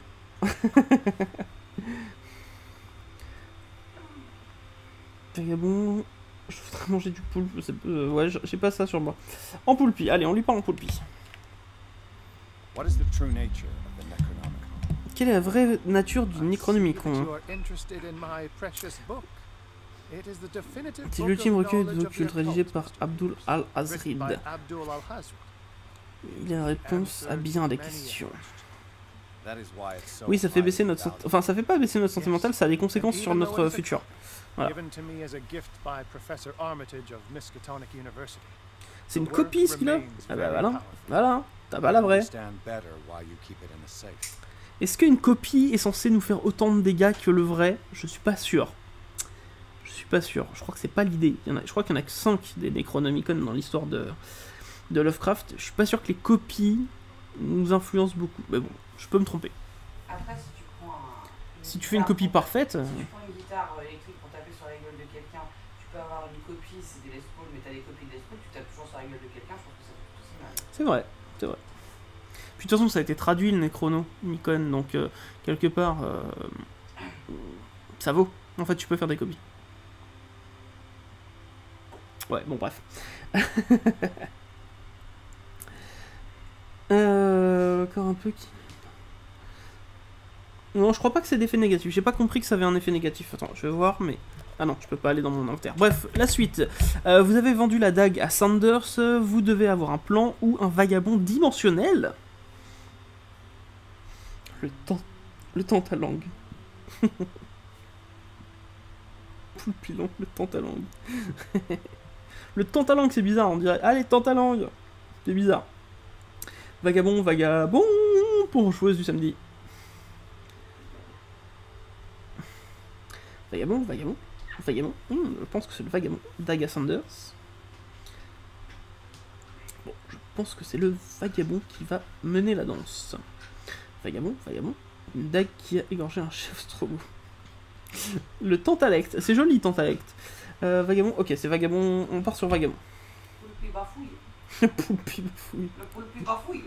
A: Vagabond. Je voudrais manger du poulpe. c'est- euh, ouais, j'ai pas ça sur moi. En poulpi. Allez, on lui parle en poulpi.
B: What is the true nature of the Necronomicon?
A: Quelle est la vraie nature du
G: I see that
A: Necronomicon?
G: you are interested in my precious book. It is the definitive
A: C'est
G: book
A: l'ultime
G: of
A: recueil
G: knowledge
A: des
G: of the
A: occultes rédigé
G: occult,
A: par
G: Mister
A: Abdul
G: Pierce.
A: al-Azrid.
G: Written by Abdul al-Hazred.
A: Il a la réponse à bien des questions.
B: That is why it's so
A: Oui, ça fait baisser
B: highly
A: notre...
B: valued.
A: Enfin, ça fait pas baisser notre santé mentale, ça a des conséquences sur notre futur. Voilà.
G: Given to me as a gift by Professor Armitage of Miskatonic University.
A: C'est une copie, ce qu'il a? Ah bah voilà. Voilà. T'as pas la
B: I
A: vraie.
B: understand better why you keep it in a safe.
A: Est-ce qu'une copie est censée nous faire autant de dégâts que le vrai? Je suis pas sûr. Je suis pas sûr. Je crois que c'est pas l'idée. Il y en a... Je crois qu'il y en a que cinq des Necronomicon dans l'histoire de... de Lovecraft. Je suis pas sûr que les copies nous influencent beaucoup. Mais bon, je peux me tromper.
F: Après, si tu prends un.
A: Si tu fais une copie parfaite...
F: Si tu prends une guitare euh, électrique pour taper sur la gueule de quelqu'un, tu peux avoir une copie, c'est des Les Paul, mais t'as des copies de Les Paul, tu tapes toujours sur la gueule de quelqu'un, je pense que ça fait tout aussi mal.
A: C'est vrai, c'est vrai. Puis de toute façon, ça a été traduit le Necronomicon, donc euh, quelque part, euh, ça vaut. En fait, tu peux faire des copies. Ouais, bon, bref. euh, encore un peu qui... Non, je crois pas que c'est d'effet négatif. J'ai pas compris que ça avait un effet négatif. Attends, je vais voir, mais... Ah non, je peux pas aller dans mon inventaire. Bref, la suite. Euh, vous avez vendu la dague à Sanders. Vous devez avoir un plan ou un vagabond dimensionnel. Le temps... Le tantalangue. Poulpilon, le tantalangue. Le tantalangue, c'est bizarre, on dirait. Allez, tantalangue. C'est bizarre. Vagabond, vagabond pour joueuse du samedi. Vagabond, vagabond, vagabond. Hmm, je pense que c'est le vagabond. Dague à Sanders. Bon, je pense que c'est le vagabond qui va mener la danse. Vagabond, vagabond. Une dague qui a égorgé un chef trop beau. Le tantalect, c'est joli tantalect. Euh, vagabond, ok, c'est vagabond. On part sur vagabond.
F: Poulpi bafouille.
A: Poulpi bafouille.
F: Le poulpi bafouille.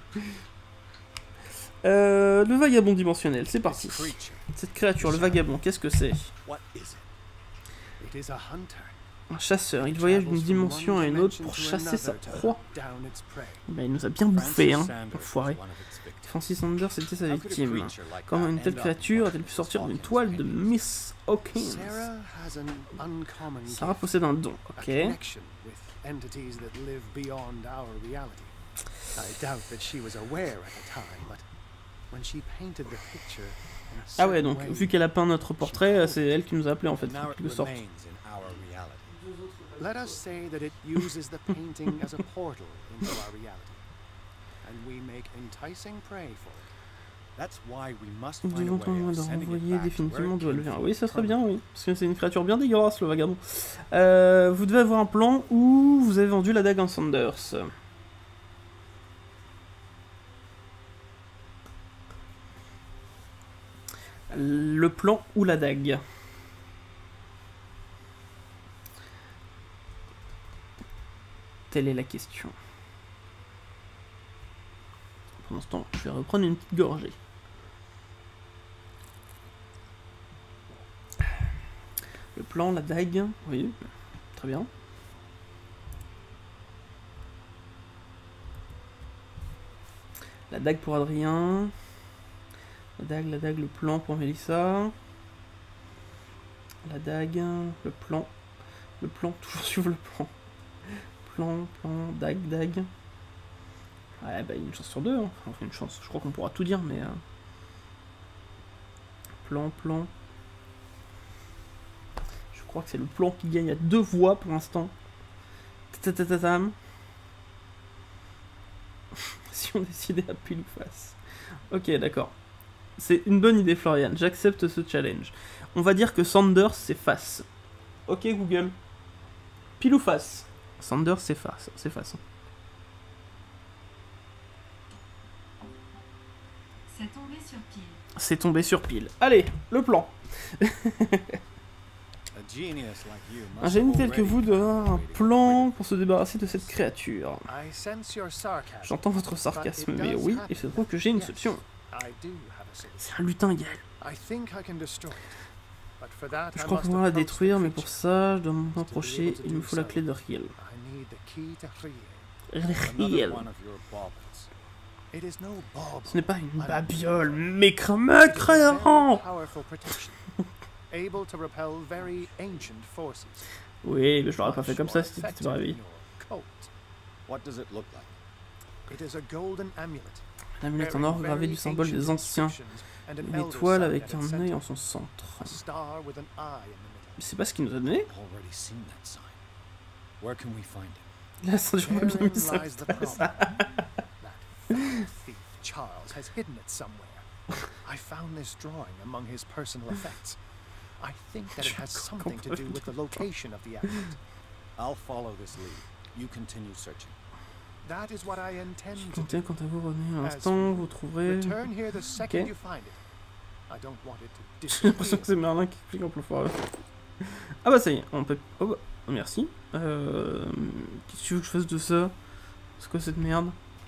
A: Euh, le vagabond dimensionnel, c'est
B: This
A: parti.
B: creature,
A: Cette créature, le vagabond, qu'est-ce que c'est?
B: what is it?
C: It is a hunter.
A: Un chasseur, il voyage d'une dimension à une autre pour chasser sa proie.
C: Down its prey.
A: Ben, il nous a bien bouffé, hein,
B: Francis Sanders
A: enfoiré.
B: was one of its victims.
A: Francis Sanders était sa
B: How could a
A: victime.
B: creature like
A: Comment
B: that
A: une telle
B: end up
A: créature
B: in
A: a-t-elle pu
B: Miss
A: sortir d'une
B: Hawkins'
A: toile de
B: painting?
A: Miss Hawkins?
C: Sarah has an uncommon
A: Sarah
C: gift,
A: possède un don,
C: a
A: ok.
C: connection with entities that live beyond our reality. I doubt that she was aware at the time, but when she painted the picture in a
A: Ah ouais,
C: certain
A: donc
C: way.
A: vu qu'elle a peint notre portrait, c'est elle qui nous a appelé en fait,
B: Now
A: en
B: it
A: quelque sorte.
B: remains in our reality.
F: Deux autres pages.
C: Let us say that it uses the painting as a portal into our reality, and we make enticing prey for it.
B: That's why we must
A: Nous
B: find a
A: devons
B: way
A: tenter
B: of
A: de
B: sending it
A: renvoyer
B: back to where
A: définitivement
B: it
A: d'où elle
B: came
A: vient.
B: from
A: Oui, ça serait bien,
B: permanently.
A: oui. Parce que c'est une créature bien dégueulasse, le vagabond. Euh, vous devez avoir un plan où vous avez vendu la dague en Sanders. Le plan ou la dague? Telle est la question. Pendant ce temps, je vais reprendre une petite gorgée. Le plan, la dague, oui, très bien. La dague pour Adrien. La dague, la dague, le plan pour Mélissa. La dague, le plan. Le plan, toujours suivre le plan. Plan, plan, dague, dague. Ouais, bah une chance sur deux, hein. Enfin une chance, je crois qu'on pourra tout dire, mais... Euh... Plan, plan... Je crois que c'est le plan qui gagne à deux voix pour l'instant. Tatatatam. Si on décidait à pile ou face. Ok, d'accord. C'est une bonne idée, Florian. J'accepte ce challenge. On va dire que Sanders, c'est face. Ok, Google. Pile ou face? Sanders, c'est face. C'est face.
H: C'est tombé sur pile.
A: C'est tombé sur pile. Allez, le plan.
B: A genius like you must
A: Un génie
B: have
A: tel que
B: already
A: vous doit
B: found
A: avoir
B: a
A: un
B: way to get
A: plan
B: rid
A: pour se débarrasser de cette créature.
C: I sense your sarcasm.
A: J'entends votre sarcasme, mais oui, il se trouve que j'ai une
C: Yes,
A: solution.
C: I do have a solution.
A: C'est un lutin, Gaël.
C: I think I can destroy it. But for that,
A: Je
C: I
A: crois
C: must
A: pouvoir la
C: approach the
A: détruire, mais pour
C: creature.
A: ça, je dois m'approcher. Il me faut la clé de Riel.
C: I need the key to Riel.
B: another
A: Riel.
B: one of your baubles.
C: It is no bauble.
A: Ce n'est pas une
C: I don't-
A: babiole, mais crème
C: It is a very
A: créant.
C: powerful protection, able to repel very ancient forces.
A: Oui, mais je l'aurais pas fait
C: Much
A: comme ça
C: more
A: si t'étais
C: effective
A: pas
C: than
A: réveillé.
C: your coat.
B: What does it look like?
C: It is a golden amulet.
A: L'amulette en
C: bearing
A: or gravé
C: very
A: du symbole des
C: ancient
A: anciens.
C: inscriptions and an
A: Une
C: elder
A: étoile
C: sign
A: avec
C: at its
A: un œil
C: center.
A: en son centre.
C: A star with an eye in the middle.
A: C'est pas ce qu'il nous a donné.
B: Already seen that sign. Where can we find it?
A: Là, ça j'aurais bien
C: Therein
A: mis ça.
C: lies the problem. That foul thief Charles has hidden it somewhere. I found this drawing among his personal effects. I think that it has something to do with the location of the amulet.
B: I'll follow this lead. You continue searching.
C: That is what I intend
A: Je
C: to
A: comptais
C: do.
A: quand à vous revenez un instant, vous trouverez.
C: Return here the second
A: Ok.
C: you find it. I don't want it to
A: J'ai l'impression
C: disappear.
A: que c'est Merlin qui explique en plus fort. Ah bah ça y est, on peut... Oh bah, merci. Euh... Qu'est-ce que tu veux que je fasse de ça? C'est quoi cette merde?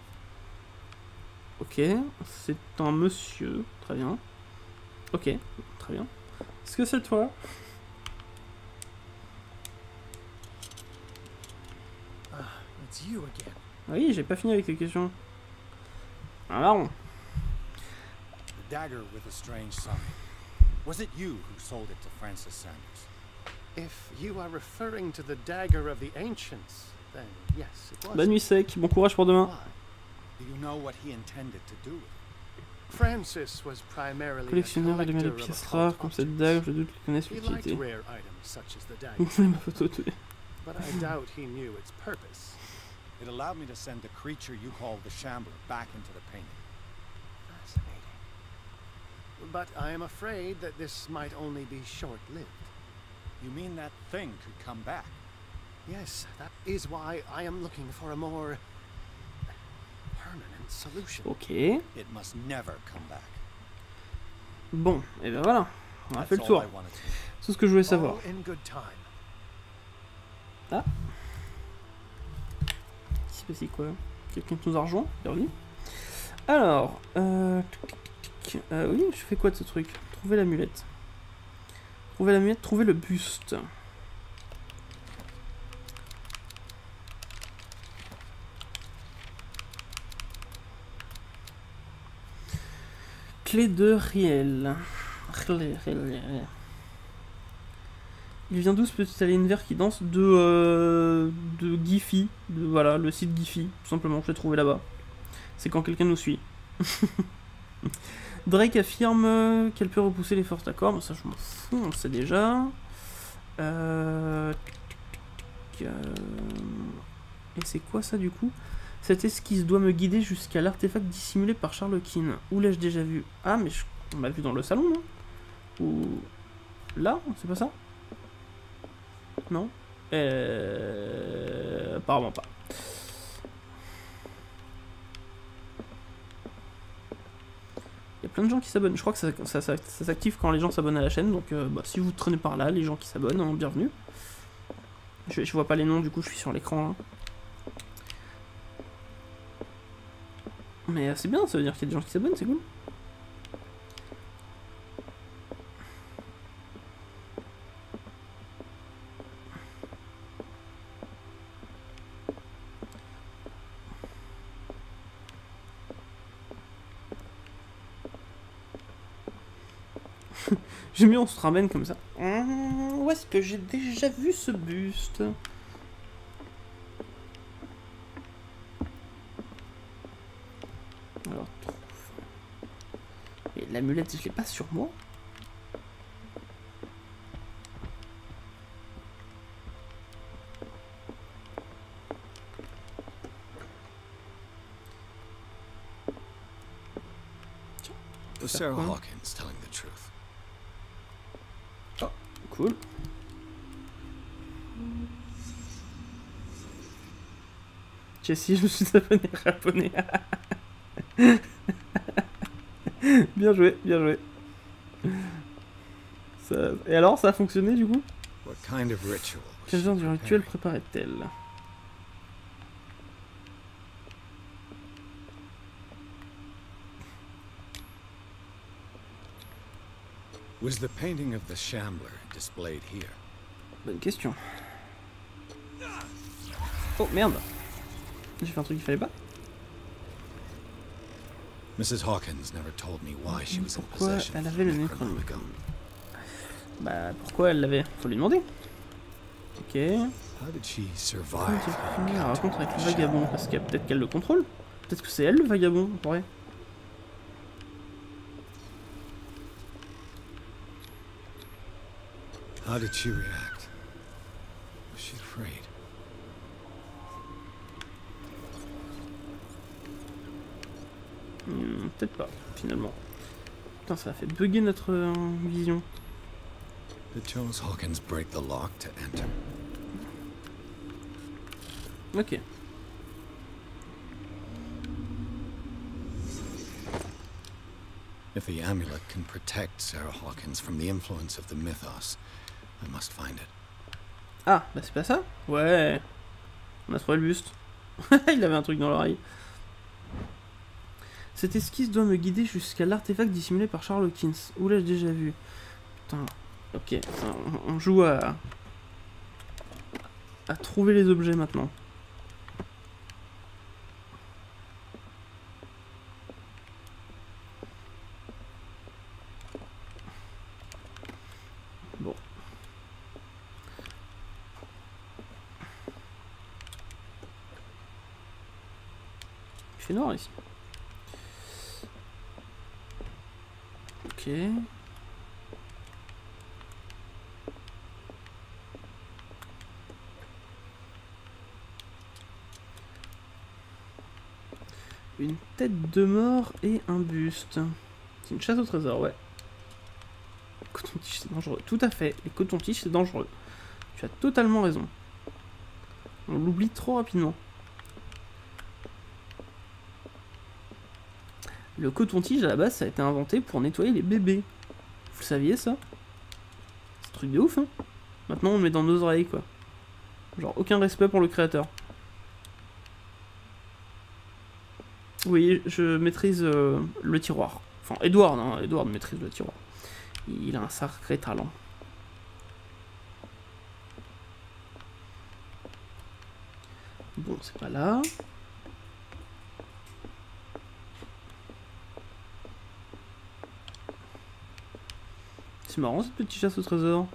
A: Ok, c'est un monsieur. Très bien. Ok, très bien. Est-ce que c'est toi?
C: Ah, it's you again.
A: Oui, j'ai pas fini avec les questions. Alors,
B: The dagger with a strange sign. Was it you who sold it to Francis Sanders?
C: If you are referring to the dagger of the ancients, then yes, it was.
A: bonne nuit sec, bon courage pour demain.
C: Why?
B: Do you know what he intended to do with it?
C: Francis was primarily a
A: Collectionneur, il aimait les
C: collector of
A: pièces
C: occult
A: rares comme cette
C: objects.
A: dague, je doute qu'il connaisse
C: He liked
A: l'utilité.
C: rare items such as the
A: Vous
C: dagger,
A: voulez ma photo de...
C: but I doubt he knew its purpose.
B: It allowed me to send the creature you call the Shambler back into the painting.
C: Fascinating. But I am afraid that this might only be short-lived.
B: You mean that thing could come back?
C: Yes, that is why I am looking for a more permanent solution.
A: Ok.
B: It must never come back.
A: Bon, et ben voilà. On a
B: That's
A: fait le
B: all
A: tour.
B: I wanted to know.
A: C'est tout ce que je voulais savoir.
C: All in good time.
A: C'est passé quoi? Quelqu'un qui nous a rejoint? Bienvenue. Alors, euh... euh... oui, je fais quoi de ce truc? Trouver l'amulette. Trouver l'amulette, trouver le buste. Clé de Riel. Il vient d'où ce petit alien vert qui danse? De, euh, de Giphy. De, voilà, le site Giphy, tout simplement, je l'ai trouvé là-bas. C'est quand quelqu'un nous suit. Drake affirme qu'elle peut repousser les forces, d'accord, mais ça je m'en fous, on le sait déjà. Euh... Et c'est quoi ça du coup? Cette esquisse doit me guider jusqu'à l'artefact dissimulé par Charlokin. Où l'ai-je déjà vu? Ah mais je... on l'a vu dans le salon, non? Ou... là? C'est pas ça? Non? Euh... Apparemment pas. Il y a plein de gens qui s'abonnent. Je crois que ça, ça, ça, ça s'active quand les gens s'abonnent à la chaîne. Donc euh, bah, si vous traînez par là, les gens qui s'abonnent, hein, bienvenue. Je, je vois pas les noms, du coup je suis sur l'écran. Hein. Mais euh, c'est bien, ça veut dire qu'il y a des gens qui s'abonnent, c'est cool. J'ai mis on se ramène comme ça. Mmh, où est-ce que j'ai déjà vu ce buste? Alors, trouve. Et l'amulette, je l'ai pas sur moi?
B: Sarah Hawkins telling the truth.
A: Oh, cool. Jessie, je me suis abonné japonais. Bien joué, bien joué. Ça... Et alors, ça a fonctionné du coup?
B: What kind of ritual?
A: Quel genre de rituel préparait-elle?
B: Was the painting of the Shambler displayed here?
A: Bonne question. Oh merde! J'ai fait un truc qu'il fallait pas.
B: Missus Hawkins never told me why she was in
A: Pourquoi
B: possession
A: elle
B: of
A: avait le
B: the
A: Necronomicon?
B: Necronomicon.
A: Bah pourquoi elle l'avait? Faut lui demander. Ok.
B: How did she
A: Pourquoi
B: survive
A: elle
B: her
A: a fini la
B: encounter
A: rencontre
B: with
A: avec
B: the
A: le vagabond?
B: Shambler?
A: Parce qu'il y a peut-être qu'elle le contrôle. Peut-être que c'est elle le vagabond, on pourrait.
B: How did she react? Was she afraid?
A: Hmm, peut-être pas, finalement. Putain, ça a fait bugger notre euh, vision.
B: Did Jones Hawkins break the lock to enter?
A: Ok.
B: If the amulet can protect Sarah Hawkins from the influence of the mythos, I must find it.
A: Ah, bah c'est pas ça? Ouais. On a trouvé le buste. Il avait un truc dans l'oreille. Cette esquisse doit me guider jusqu'à l'artefact dissimulé par Charles Hawkins. Où l'ai-je déjà vu? Putain. Ok, on, on joue à... à trouver les objets maintenant. Bon. Il fait noir ici. Ok. Une tête de mort et un buste. C'est une chasse au trésor, ouais. Coton-tige, c'est dangereux. Tout à fait. Les cotons-tiges, c'est dangereux. Tu as totalement raison. On l'oublie trop rapidement. Le coton-tige, à la base, ça a été inventé pour nettoyer les bébés. Vous le saviez, ça? C'est un truc de ouf, hein? Maintenant, on le met dans nos oreilles, quoi. Genre, aucun respect pour le créateur. Oui, je maîtrise euh, le tiroir. Enfin, Edward, hein, Edward maîtrise le tiroir. Il a un sacré talent. Bon, c'est pas là. C'est marrant cette petite chasse au trésor.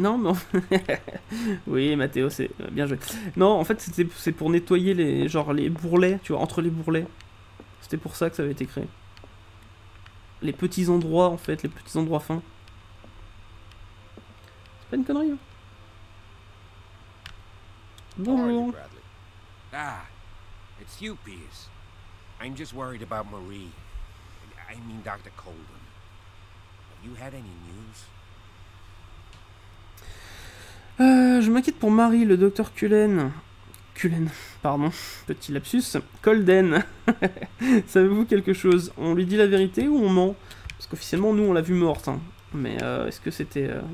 A: Non, mais... oui, Mathéo, c'est bien joué. Non, en fait, c'était c'est pour nettoyer les, genre, les bourrelets, tu vois, entre les bourrelets. C'était pour ça que ça avait été créé. Les petits endroits, en fait, les petits endroits fins. C'est pas une connerie, hein.
B: How are you,
A: Bonjour.
B: Bradley?
D: Ah, it's you, Pierce. I'm just worried about Marie. I mean Doctor Colden. Have you had any news?
A: Euh, je m'inquiète pour Marie, le docteur Cullen. Cullen, pardon, petit lapsus. Colden. Savez-vous quelque chose? On lui dit la vérité ou on ment? Parce qu'officiellement, nous, on l'a vue morte. Hein. Mais euh, est-ce que c'était... Euh...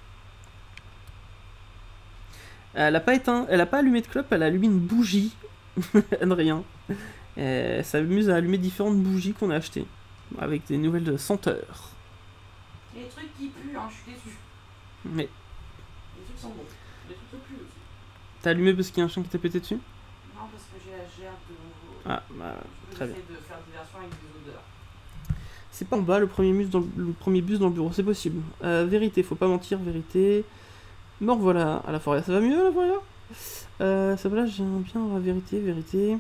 A: Elle a pas éteint, elle a pas allumé de clope, elle a allumé une bougie. Rien. Elle s'amuse à allumer différentes bougies qu'on a achetées. Avec des nouvelles senteurs.
F: Les trucs qui puent, hein, je suis déçu.
A: Mais...
F: Les trucs sont bons. Les trucs se puent aussi.
A: T'as allumé parce qu'il y a un chien qui t'a pété dessus?
F: Non, parce que j'ai la gerbe de nouveau.
A: Ah, bah, très bien.
F: J'essaie de faire diversion avec des odeurs.
A: C'est pas en bas, le premier, bus dans le, le premier bus dans le bureau, c'est possible. Euh, vérité, faut pas mentir, vérité. Mort, voilà, à la forêt, ça va mieux, à la forêt? Euh, ça va là, j'aime bien la vérité, vérité.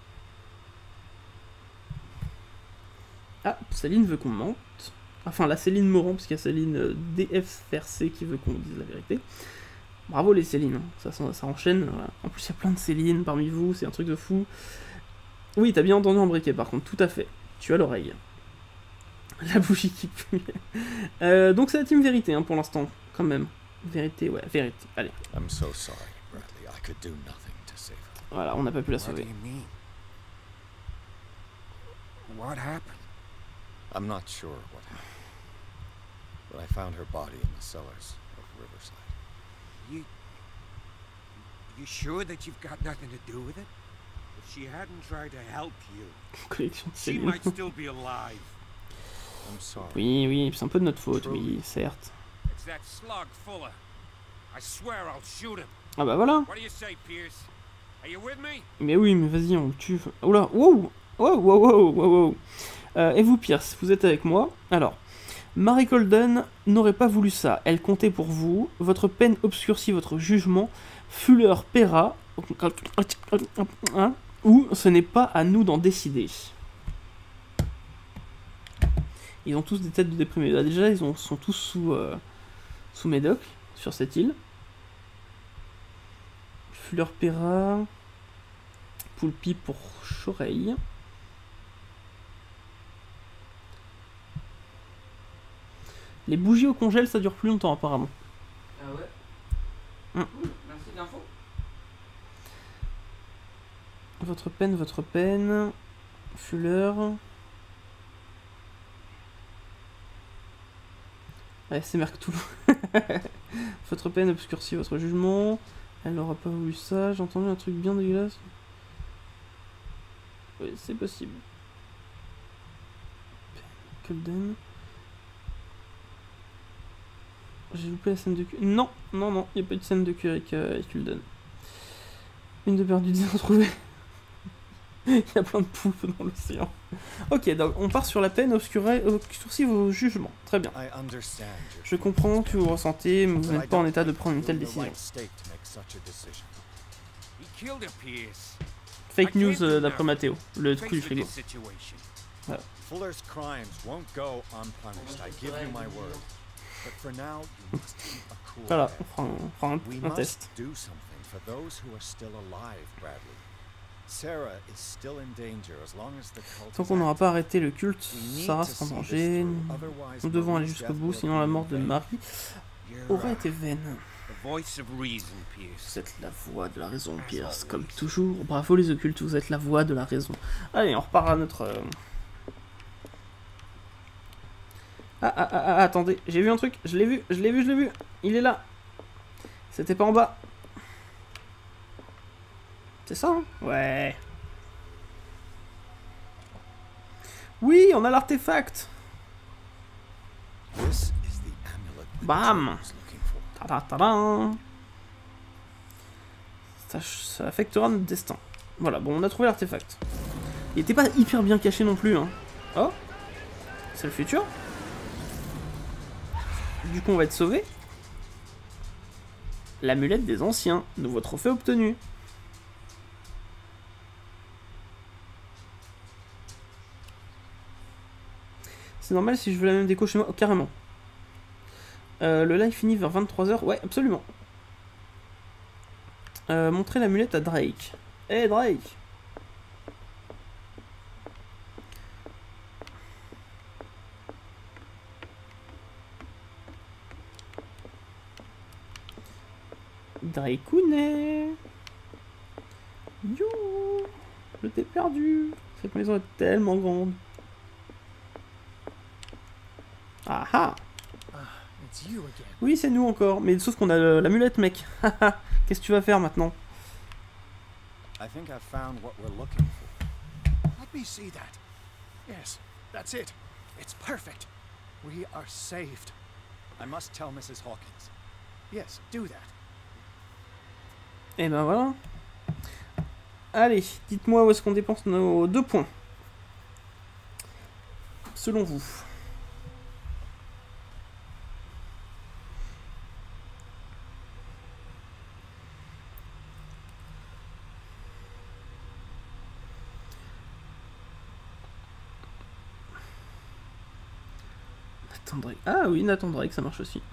A: Ah, Céline veut qu'on mente. Enfin, la Céline Morand, parce qu'il y a Céline euh, D F R C qui veut qu'on dise la vérité. Bravo les Céline, hein. ça, ça, ça enchaîne. Voilà. En plus, il y a plein de Céline parmi vous, c'est un truc de fou. Oui, t'as bien entendu en briquet, par contre, tout à fait. Tu as l'oreille. La bougie qui pue. euh, donc c'est la team vérité, hein, pour l'instant, quand même. Vérité, ouais, vérité. Allez.
B: I'm so sorry, Bradley. I could do nothing to save her.
A: Voilà, on n'a pas pu la
D: What do
A: sauver.
D: you mean? What happened?
B: I'm not sure what happened, but I found her body in the cellars of Riverside.
D: You... You sure that you've got nothing to do with it? If she hadn't tried to help you,
A: Collection de
D: she
A: Céline.
D: might still be alive.
B: I'm sorry.
A: Oui, oui, c'est un peu de notre faute, oui, certes.
D: It's that slug Fuller. I swear I'll shoot him.
A: Ah bah voilà.
D: What do you say, Pierce? Are you with me?
A: Mais oui, mais vas-y, on le tue. Oh là, wow, wow, wow, wow, wow, wow. Euh, et vous, Pierce, vous êtes avec moi? Alors, Marie Colden n'aurait pas voulu ça. Elle comptait pour vous. Votre peine obscurcit votre jugement. Fuller paiera. Hein, ou ce n'est pas à nous d'en décider. Ils ont tous des têtes de déprimés. Là, déjà, ils ont, sont tous sous, euh, sous médoc sur cette île. Fuller paiera. Poulpi pour Choreille. Les bougies au congèle, ça dure plus longtemps apparemment.
F: Ah ouais?
A: Hum.
F: Cool, merci de l'info.
A: Votre peine, votre peine. Fuller. Ouais, c'est Merctou. Votre peine obscurcit votre jugement. Elle n'aura pas voulu ça. J'ai entendu un truc bien dégueulasse. Oui, c'est possible. Colden. J'ai loupé la scène de cul. Non, non, non, il n'y a pas eu de scène de cul avec, euh, avec Culden. Une de perdue, dix retrouvée. Il y a plein de poulpes dans l'océan. Ok, donc on part sur la peine obscurée, obscurcit vos jugements. Très bien.
B: I understand your
A: Je comprends que vous ressentez, mais vous
B: but I
A: n'êtes pas en
B: don't
A: état de
B: think
A: prendre une
B: you're
A: telle
B: in the
A: décision.
B: right state to make such a decision.
D: He killed her, Pierce.
A: Fake news euh, d'après Mathéo, le coup du
D: Face with
A: frigo.
D: this situation.
B: Fuller's crimes won't go unpunished, I give you my word. But for now, you must keep a cool
A: Voilà,
B: head.
A: on fera un, on fera un-
B: We
A: un
B: must
A: test.
B: do something for those who are still alive, Bradley. Sarah is still in danger as long as the cult
A: Tant
B: is
A: qu'on n'aura
B: active.
A: pas arrêté le culte,
B: We need
A: Sarah
B: to
A: sera en
B: see this
A: danger.
B: through, otherwise
A: Nous devons aller
B: Marie's
A: jusqu'au
B: death
A: bout,
B: will
A: sinon
B: be
A: la
B: in
A: mort de
B: vain.
A: Marie
D: You're
A: aurait
D: uh,
A: été vaine.
D: the voice of reason, Pierce.
A: Vous êtes la voix de la raison, Pierce, comme toujours. Bravo les occultes, vous êtes la voix de la raison. Allez, on repart à notre... euh, Ah, ah, ah, ah, attendez, j'ai vu un truc, je l'ai vu, je l'ai vu, je l'ai vu. Il est là. C'était pas en bas. C'est ça, hein? Ouais. Oui, on a l'artefact.
B: This is the amulet that
A: Bam.
B: Joe was looking for.
A: Tada, tada. Ça, ça affectera notre destin. Voilà, bon, on a trouvé l'artefact. Il était pas hyper bien caché non plus, hein. Oh, c'est le futur. Du coup, on va être sauvé. L'amulette des anciens, nouveau trophée obtenu. C'est normal si je veux la même déco chez moi, oh, carrément. Euh, le live finit vers vingt-trois heures, ouais, absolument. Euh, montrer l'amulette à Drake. Eh hey, Drake! Drakeounet! Yo! Je t'ai perdu! Cette maison est tellement grande. Ah ah!
G: It's you again.
A: Oui, c'est nous encore, mais sauf qu'on a euh, l'amulette, mec. Qu'est-ce que tu vas faire maintenant?
B: I think I found what we're looking for.
C: Let me see that. Yes, that's it. It's perfect. We are saved.
B: I must tell Missus Hawkins.
C: Yes, do that.
A: Et ben voilà. Allez, dites-moi où est-ce qu'on dépense nos deux points. Selon vous. Nathan Drake. Ah oui, Nathan Drake, ça marche aussi.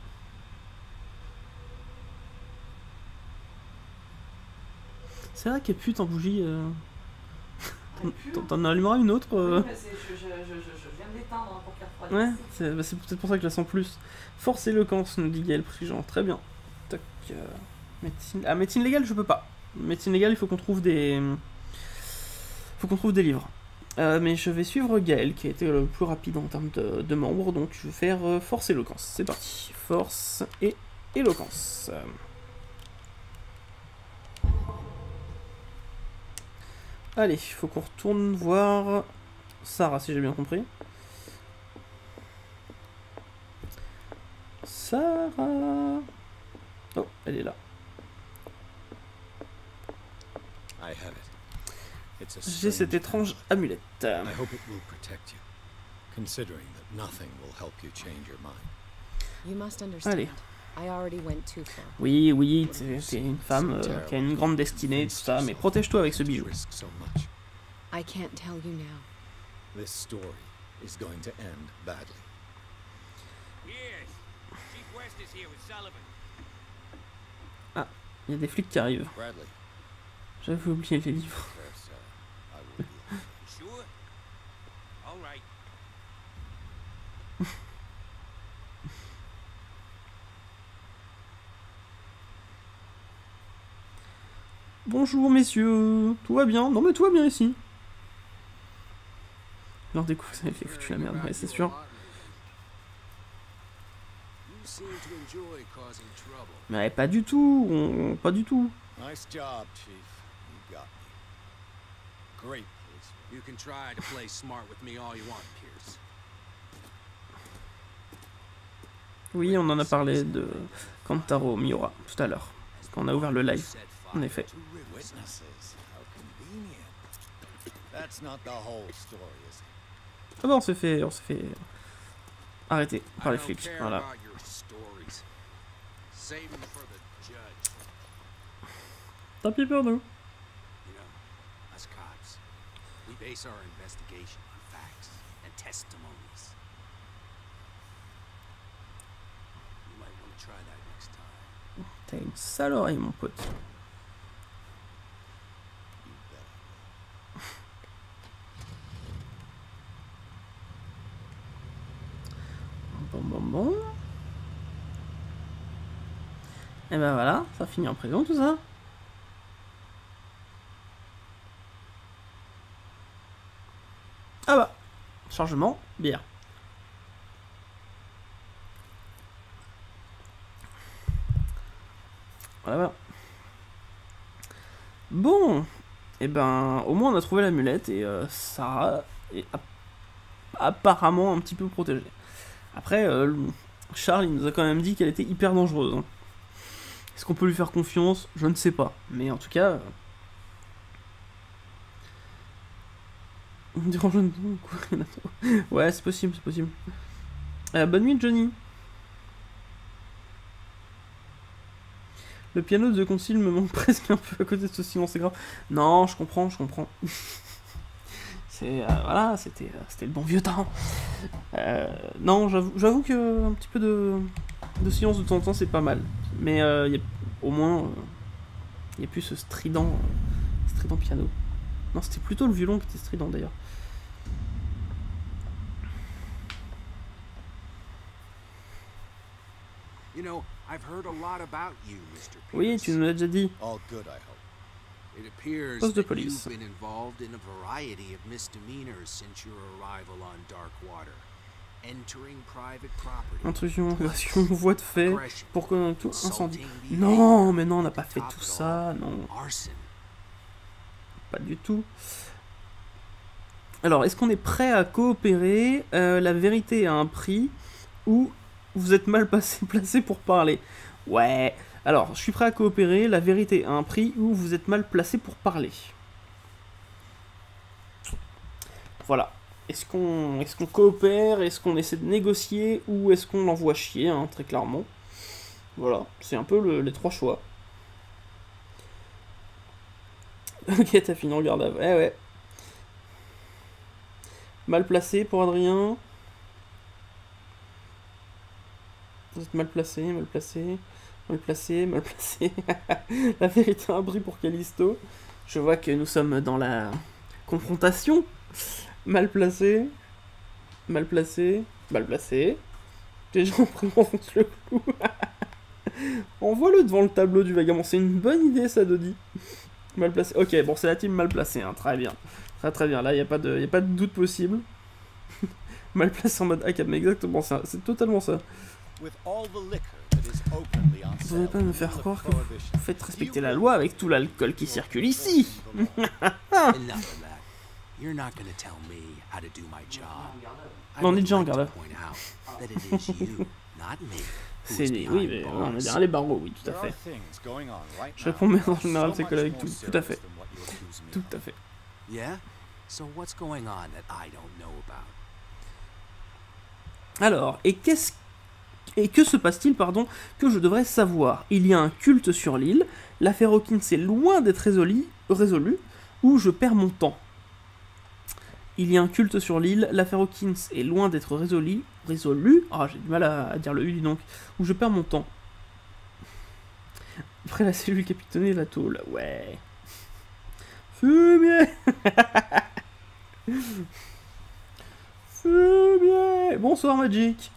A: C'est vrai qu'elle pue en bougie. Euh... T'en allumeras une autre euh...
F: Oui, mais je, je, je, je viens de l'éteindre pour qu'elle refroidisse.
A: Ouais, c'est bah peut-être pour ça que je la sens plus. Force éloquence, nous dit Gaël Prigent. Très bien. Toc. Euh... Médecine... Ah, médecine légale, je peux pas. Médecine légale, il faut qu'on trouve des... faut qu'on trouve des livres. Euh, mais je vais suivre Gaël, qui a été le plus rapide en termes de, de membres, donc je vais faire euh, force éloquence. C'est parti. Force et éloquence. Euh... Allez, il faut qu'on retourne voir Sarah, si j'ai bien compris. Sarah... Oh, elle est là. J'ai cette étrange amulette.
B: I hope it will protect you, considering that nothing will help you change your mind.
E: You must understand.
A: Allez.
E: I already went too far.
A: Oui, oui, t'es une femme euh, qui a une grande destinée, tout ça, mais protège-toi avec ce bijou.
E: I can't tell you now.
B: This story is going to end badly.
D: Yes, Chief West is here with Sullivan.
A: Ah, il y a des flics qui arrivent.
B: Bradley.
A: J'avais oublié les livres.
B: Yes, uh, I will be.
D: Sure? All right.
A: Bonjour messieurs, tout va bien? Non mais tout va bien ici. Lors des coups, ça fait foutu la merde, ouais, c'est sûr. Mais pas du tout, on... pas du tout.
B: Nice job, Chief. You got me. Great police.
I: You can try to play smart with me all you want, Pierce.
A: Oui, on en a parlé de Kantaro Miura tout à l'heure, quand on a ouvert le live, en effet.
B: Witnesses. How convenient. That's not the whole story, is it?
A: Ah bah on s'est fait, on s'est fait arrêter par les flics, voilà. Tant pis pour nous. T'as une sale oreille, mon pote. Bon, bon, bon. Et ben voilà, ça finit en prison tout ça. Ah bah, chargement, bière. Voilà, voilà. Bon, et ben au moins on a trouvé l'amulette et euh, Sarah est ap apparemment un petit peu protégée. Après, euh, Charles il nous a quand même dit qu'elle était hyper dangereuse. Hein. Est-ce qu'on peut lui faire confiance? Je ne sais pas. Mais en tout cas... Euh... Ouais, c'est possible, c'est possible. Euh, bonne nuit, Johnny. Le piano de Concile me manque presque un peu à côté de ce silence, c'est grave. Non, je comprends, je comprends. C'est... Euh, voilà, c'était euh, c'était le bon vieux temps. Euh, non, j'avoue que un petit peu de, de silence de temps en temps, c'est pas mal. Mais euh, y a, au moins, il euh, n'y a plus ce strident, euh, strident piano. Non, c'était plutôt le violon qui était strident d'ailleurs.
I: You know, I've heard a lot about you, Mister
A: Oui,
I: Pierce.
A: tu nous l'as déjà dit.
B: All good, I hope.
I: It appears
A: Poste de
I: that
A: police.
I: you've been involved in a variety of misdemeanors since your arrival on Darkwater. Entering private property.
A: Intrusion, agression, voie de fait,
I: aggression,
A: pour que tout incendie.
I: insulting the
A: Non,
I: mayor,
A: mais non, on n'a
I: and
A: pas
I: to
A: fait
I: top
A: tout
I: it
A: ça,
I: all,
A: non,
I: arson.
A: pas du tout. Alors, est-ce qu'on est prêt à coopérer? euh, La vérité a un prix, ou vous êtes mal passé, placé pour parler? Ouais, alors, je suis prêt à coopérer, la vérité a un prix, ou vous êtes mal placé pour parler. Voilà. Est-ce qu'on est-ce qu'on coopère? Est-ce qu'on essaie de négocier? Ou est-ce qu'on l'envoie chier, hein, très clairement? Voilà, c'est un peu le, les trois choix. Ok, t'as fini en garde à... Ouais, ouais. Mal placé pour Adrien. Vous êtes mal placé, mal placé, mal placé, mal placé. La vérité a un prix pour Callisto. Je vois que nous sommes dans la confrontation. Mal placé, mal placé, mal placé. Les gens enfoncent le clou. Envoie-le devant le tableau du vagabond. C'est une bonne idée, ça, Dodi. Mal placé. Ok, bon, c'est la team mal placée, hein. Très bien. Très très bien. Là, il n'y a, pas de... y a pas de doute possible. Mal placé en mode A C A B, mais exactement ça. C'est totalement ça.
B: With all the liquor that is openly on
A: Vous n'allez
B: sale
A: pas me
B: in
A: faire
B: the
A: croire que
B: prohibition,
A: vous faites respecter la loi avec tout l'alcool qui circule ici.
I: Enough of that. You're not going to tell me how to do my job. I
A: On est
I: would
A: déjà en
I: like to
A: garde.
I: point out that it is you, not me, who
A: C'est
I: is
A: des... Oui,
I: behind
A: mais
I: bars.
A: on est derrière les barreaux, oui, tout à
B: there
A: fait.
B: are things going on right
A: Je
B: now
A: réponds, mais en
B: that are
A: général,
B: so
A: c'est
B: much
A: collé avec
B: more
A: tout, tout à
B: serious
A: fait.
B: than what you accuse me
A: Tout
B: of.
A: à fait.
I: Yeah? So what's going on that I don't know about?
A: Alors, et qu'est-ce et que se passe-t-il, pardon, que je devrais savoir? Il y a un culte sur l'île, l'affaire Hawkins est loin d'être résolue, résolue, ou je perds mon temps. Il y a un culte sur l'île, l'affaire Hawkins est loin d'être résolue, résolue, ah j'ai du mal à, à dire le U dis donc, ou je perds mon temps. Après la cellule capitonnée, la tôle, ouais. Fumier. Fumier. Bonsoir Magic.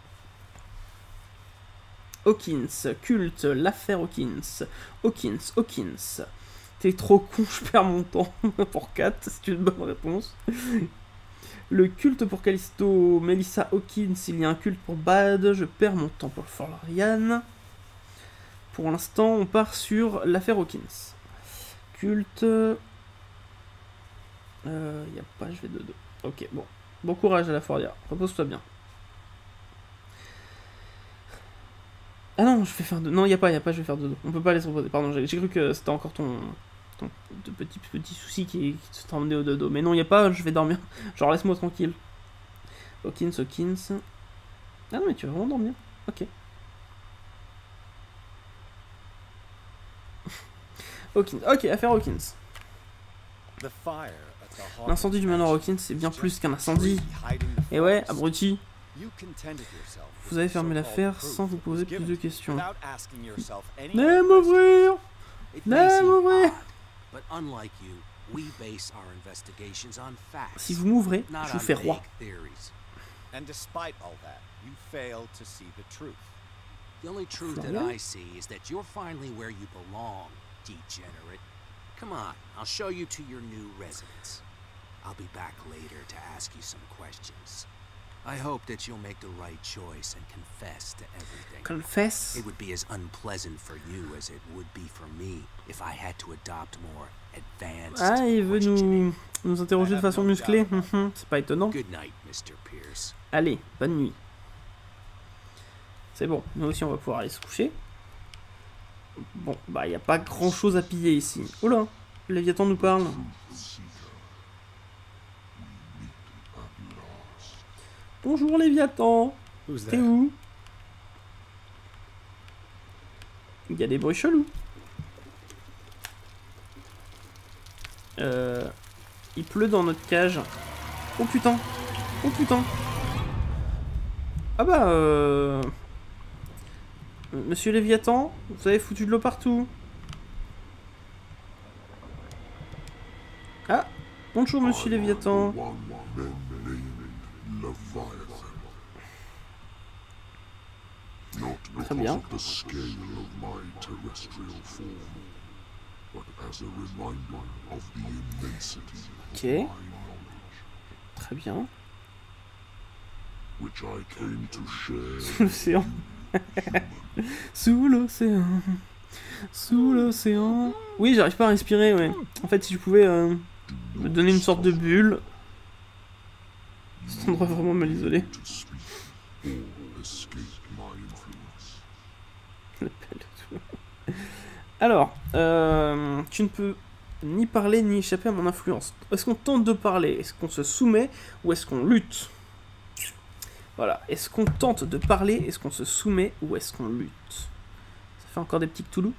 A: Hawkins, culte, l'affaire Hawkins. Hawkins, Hawkins. T'es trop con, je perds mon temps. Pour quatre, c'est une bonne réponse. Le culte pour Callisto, Melissa Hawkins. Il y a un culte pour Bad, je perds mon temps pour Florian. Pour l'instant, on part sur l'affaire Hawkins. Culte. Euh, y a pas, je vais de deux. Ok, bon. Bon courage à la Fordia. Repose-toi bien. Ah non, je vais faire deux. Non, y a pas, y a pas, je vais faire deux. On peut pas aller se reposer. Pardon, j'ai cru que c'était encore ton, ton de petit petit souci qui, qui te emmené au dodo. Mais non, y a pas, je vais dormir. Genre, laisse-moi tranquille. Hawkins, Hawkins. Ah non, mais tu vas vraiment dormir. Ok. Hawkins. Ok, affaire Hawkins.
B: The fire at the Hawkins
A: L'incendie du manoir
B: mansion
A: Hawkins, c'est bien
B: is
A: plus
B: just
A: qu'un
B: a
A: incendie.
B: tree hiding the
A: Et ouais,
B: forest.
A: abruti.
B: You contented yourself
A: Vous
B: with
A: avez
B: the
A: fermé
B: so-called
A: l'affaire
B: proof
A: sans vous
B: that
A: poser
B: was
A: plus
B: given
A: de
B: to you,
A: questions.
B: without asking yourself any
A: N'aime
B: other questions.
A: ouvrir.
I: It may
A: N'aime
I: seem
A: ouvrir.
I: odd, but unlike you, we base our investigations on facts,
A: Si vous m'ouvrez,
I: not
A: je vous
I: on
A: fais roi.
I: vague theories.
B: And despite all that, you failed to see the truth.
I: The only truth that
A: Florian?
I: I see is that you're finally where you belong, degenerate. Come on, I'll show you to your new residence. I'll be back later to ask you some questions. I hope that you'll make the right choice and confess to everything.
A: Confesse.
I: It would be as unpleasant for you as it would be for me if I had to adopt more advanced
A: Ah, il veut
I: questioning.
A: nous, nous interroger de façon musclée. Mhm, c'est pas étonnant.
I: Good night, Mister Pierce.
A: Allez, bonne nuit. C'est bon, nous aussi on va pouvoir aller se coucher. Bon, bah il a pas grand chose à piller ici. Oula, Léviathan nous parle. Bonjour Léviathan.
B: Who's
A: T'es
B: there?
A: où? Il y a des bruits chelous. Euh, il pleut dans notre cage. Oh putain. Oh putain. Ah bah euh... Monsieur Léviathan, vous avez foutu de l'eau partout. Ah, bonjour Monsieur Léviathan. Très bien. Ok. Très bien. Sous l'océan. Sous l'océan. Sous l'océan. Oui, j'arrive pas à respirer, ouais. En fait, si je pouvais euh, me donner une sorte de bulle. Cet endroit vraiment mal isolé. Alors, euh, tu ne peux ni parler ni échapper à mon influence. Est-ce qu'on tente de parler? Est-ce qu'on se soumet? Ou est-ce qu'on lutte? Voilà. Est-ce qu'on tente de parler? Est-ce qu'on se soumet? Ou est-ce qu'on lutte? Ça fait encore des petits Cthulhu.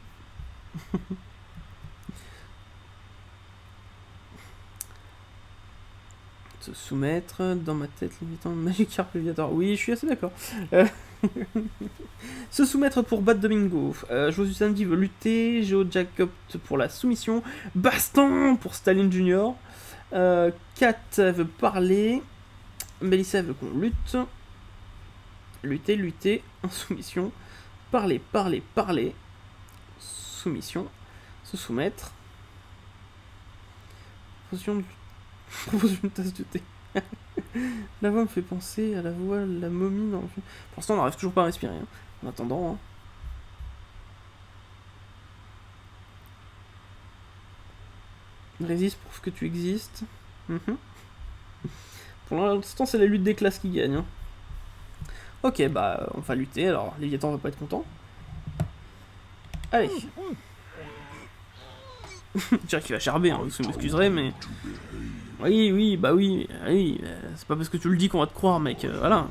A: Se soumettre dans ma tête, Léviathan, Magikarp, Léviathan. Oui, je suis assez d'accord. Euh... Se soumettre pour battre Domingo. Euh, Josu Sandy veut lutter. Geo Jacob pour la soumission. Baston pour Staline Junior Euh, Kat veut parler. Melissa veut qu'on lutte. Lutter, lutter. En soumission. Parler, parler, parler. Soumission. Se soumettre. Proposition de propose une tasse de thé. La voix me fait penser à la voix de la momie dans le film. Pour l'instant, on n'arrive toujours pas à respirer. Hein. En attendant. Hein. Résiste, prouve que tu existes. Mm-hmm. Pour l'instant, c'est la lutte des classes qui gagne. Hein. Ok, bah, on va lutter. Alors, Léviathan va pas être content. Allez. Je dirais qu'il va charber, hein, vous m'excuserez, mais... Oui, oui, bah oui, oui, euh, c'est pas parce que tu le dis qu'on va te croire, mec, euh, voilà.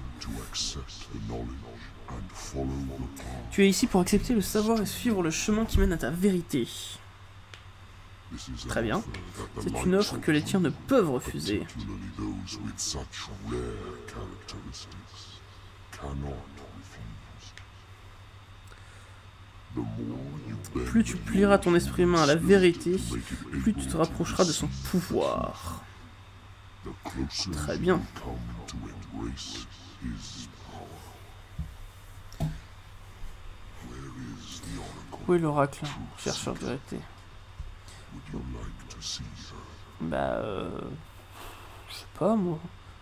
A: Tu es ici pour accepter le savoir et suivre le chemin qui mène à ta vérité. Très bien. C'est une offre que les tiens ne peuvent refuser. Plus tu plieras ton esprit humain à la vérité, plus tu te rapprocheras de son pouvoir. Très bien. Où est l'oracle, chercheur de vérité? Bah, euh... je sais pas, moi.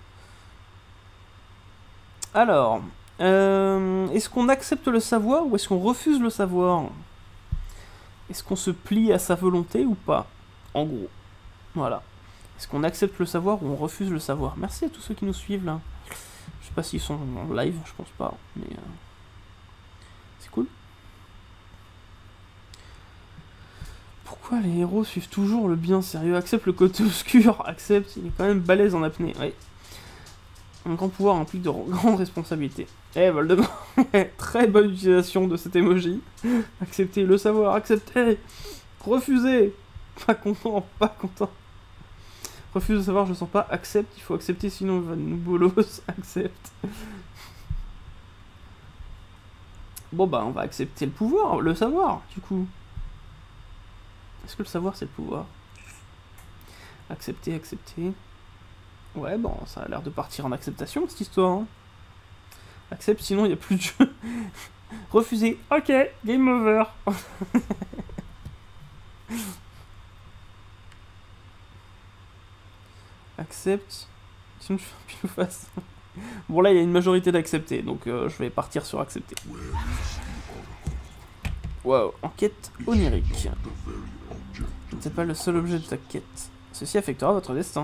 A: Alors... Euh, est-ce qu'on accepte le savoir ou est-ce qu'on refuse le savoir? Est-ce qu'on se plie à sa volonté ou pas? En gros. Voilà. Est-ce qu'on accepte le savoir ou on refuse le savoir? Merci à tous ceux qui nous suivent là. Je sais pas s'ils sont en live, je pense pas. Mais euh, c'est cool. Pourquoi les héros suivent toujours le bien sérieux? Accepte le côté obscur. Accepte, il est quand même balèze en apnée. Oui. Un grand pouvoir implique de grandes responsabilités. Eh, Voldemort, très bonne utilisation de cet emoji. Acceptez le savoir, acceptez. Refusez. Pas content, pas content. Refuse de savoir, je sens pas. Accepte, il faut accepter, sinon on va nous bolos. Accepte. Bon bah, on va accepter le pouvoir, le savoir, du coup. Est-ce que le savoir, c'est le pouvoir? Accepter, accepter. Ouais, bon, ça a l'air de partir en acceptation, cette histoire. Hein. Accepte, sinon il n'y a plus de jeu. Refuser. Ok, game over. Accepte. Sinon je fais un pile ou face. Bon, là, il y a une majorité d'accepter, donc euh, je vais partir sur accepter. Wow, enquête onirique. C'est pas le seul objet de ta quête. Ceci affectera votre destin.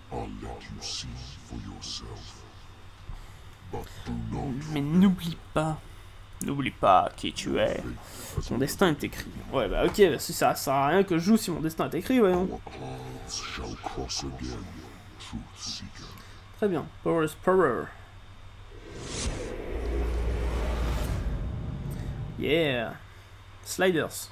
A: Mais n'oublie pas, n'oublie pas qui tu es. Ton destin est écrit. Ouais, bah ok, bah, ça sert à rien que je joue si mon destin est écrit, voyons. Très bien, power is power. Yeah. Sliders.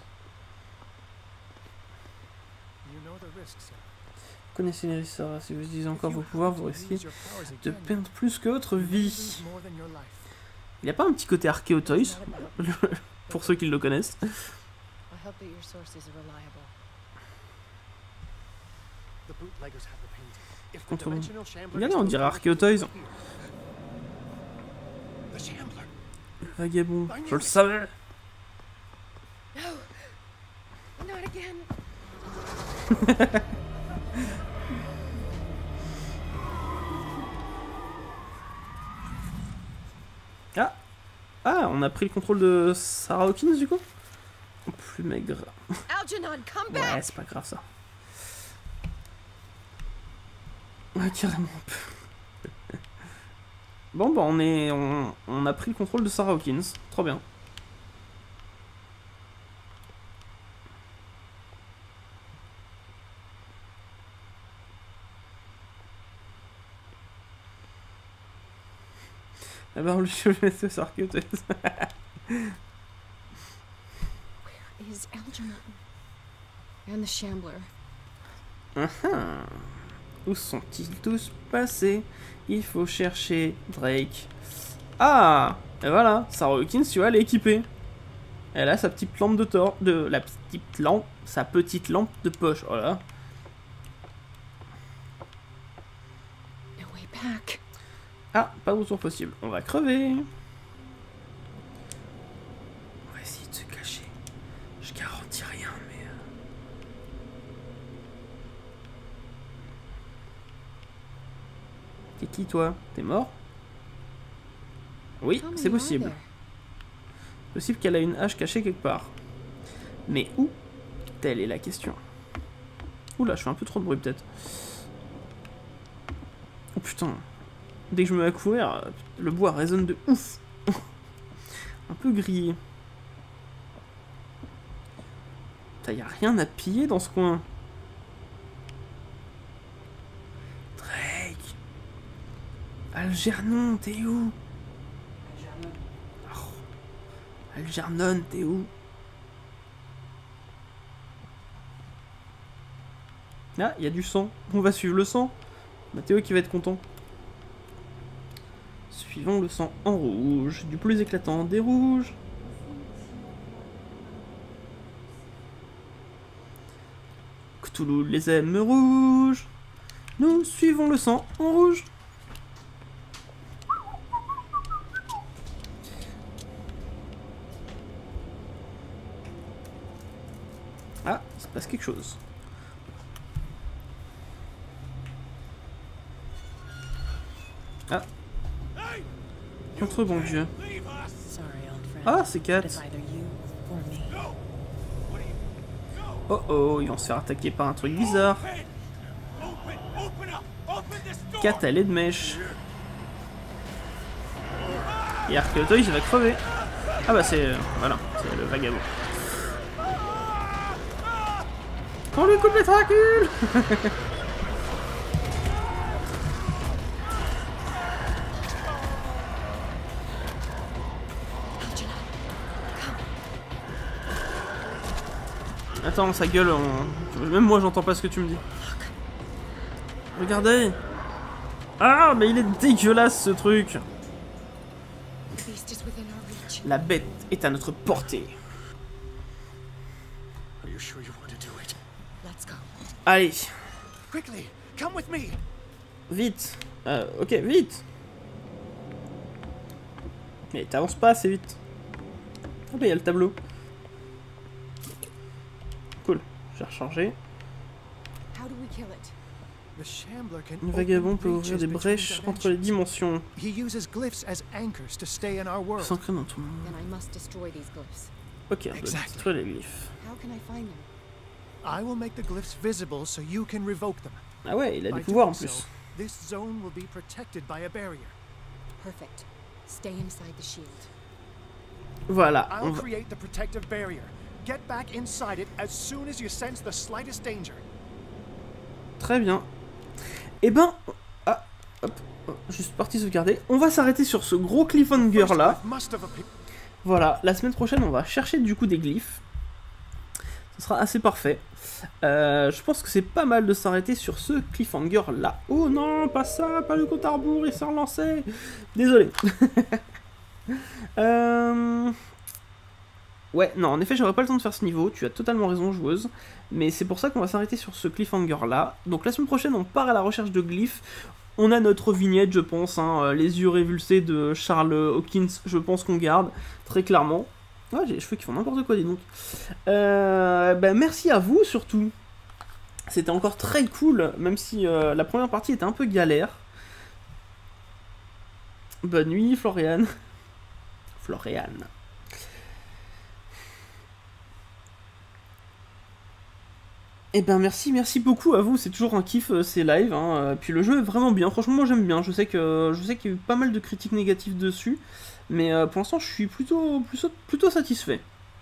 A: Connaissez les risques, si vous utilisez encore vos pouvoirs, vous risquez de perdre plus que votre vie. Il n'y a pas un petit côté Archeo Toys, pour ceux qui le connaissent. Contre... Regardez, on dirait Archeo Toys. Le vagabond, je le savais. Ah, ah, on a pris le contrôle de Sarah Hawkins du coup. Plus maigre. Ouais, c'est pas grave ça. Ouais, carrément. Bon, bah on est, on, on a pris le contrôle de Sarah Hawkins. Trop bien. Ah bah on lui laisse ce Archeo Toys.
E: Where is Algernon? And the Shambler.
A: Uh -huh. Où sont-ils tous passés? Il faut chercher Drake. Ah! Et voilà, Sarah Hawkins, tu vois, elle est équipée. Elle a sa petite lampe de tor... de la petite lampe... sa petite lampe de poche, voilà.
E: No way back.
A: Ah, pas de retour possible. On va crever. On va essayer de se cacher. Je garantis rien, mais... Euh... T'es qui, toi? T'es mort? Oui, c'est possible. Possible qu'elle a une hache cachée quelque part. Mais où? Telle est la question. Oula, je fais un peu trop de bruit, peut-être. Oh putain. Dès que je me mets à courir, le bois résonne de ouf. Un peu grillé. Putain, y a rien à piller dans ce coin. Drake. Algernon, t'es où? Oh. Algernon, t'es où? Ah, il y a du sang. On va suivre le sang. Mathéo qui va être content. Suivons le sang en rouge, du plus éclatant des rouges. Cthulhu les aime rouges. Nous suivons le sang en rouge. Ah, il se passe quelque chose. Ah. Notre bon Dieu. Ah, c'est Kat. Oh oh, ils vont se faire attaquer par un truc bizarre. Kat, elle est de mèche. Et Archeo Toys, il va crever. Ah bah c'est... Euh, voilà, c'est le vagabond. On lui coupe les tentacules. Attends, sa gueule, on... même moi j'entends pas ce que tu me dis. Regardez. Ah, mais il est dégueulasse ce truc. La bête est à notre portée. Allez. Vite. Euh, ok, vite. Mais t'avances pas assez vite. Ah bah il y a le tableau. Cool, j'ai rechargé. Le vagabond peut ouvrir des brèches entre les dimensions. S'ancrer dans tout le monde. Ok, on doit détruire les glyphes. Ah ouais, il a des pouvoirs en plus. Voilà. On va... Très bien. Eh ben... Ah, hop, juste partie sauvegarder. On va s'arrêter sur ce gros cliffhanger là. Voilà, la semaine prochaine on va chercher du coup des glyphes. sera assez parfait. Euh, je pense que c'est pas mal de s'arrêter sur ce cliffhanger là. Oh non, pas ça, pas le compte à rebours, il s'est relancé. Désolé. euh... Ouais, non, en effet, j'aurais pas le temps de faire ce niveau, tu as totalement raison, joueuse. Mais c'est pour ça qu'on va s'arrêter sur ce cliffhanger là. Donc la semaine prochaine, on part à la recherche de glyphes. On a notre vignette, je pense, hein, les yeux révulsés de Charles Hawkins, je pense qu'on garde, très clairement. Ouais, j'ai les cheveux qui font n'importe quoi, dis donc. Euh, bah, merci à vous, surtout. C'était encore très cool, même si euh, la première partie était un peu galère. Bonne nuit, Floriane. Floriane. Eh ben merci, merci beaucoup à vous, c'est toujours un kiff euh, ces lives, hein. Puis le jeu est vraiment bien, franchement moi j'aime bien, je sais que je sais qu'il y a eu pas mal de critiques négatives dessus, mais euh, pour l'instant je suis plutôt, plutôt, plutôt satisfait.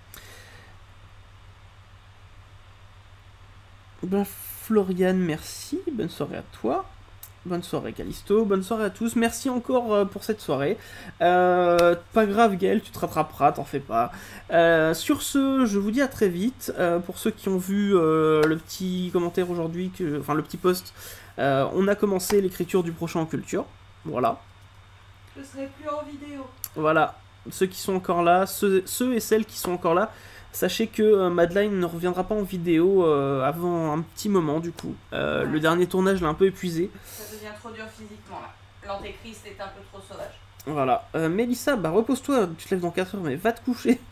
A: Ben Floriane, merci, bonne soirée à toi. Bonne soirée Callisto, bonne soirée à tous, merci encore euh, pour cette soirée. Euh, pas grave Gaël, tu te rattraperas, t'en fais pas. Euh, sur ce, je vous dis à très vite. Euh, pour ceux qui ont vu euh, le petit commentaire aujourd'hui, que, enfin le petit post, euh, on a commencé l'écriture du prochain en culture. Voilà.
F: Je serai plus en vidéo.
A: Voilà, ceux qui sont encore là, ceux, ceux et celles qui sont encore là, sachez que euh, Madeline ne reviendra pas en vidéo euh, avant un petit moment du coup. Euh, ouais. Le dernier tournage l'a un peu épuisé.
F: Ça devient trop dur physiquement là. L'antéchrist est un peu trop sauvage.
A: Voilà. Euh, Mélissa, bah repose-toi, tu te lèves dans quatre heures, mais va te coucher.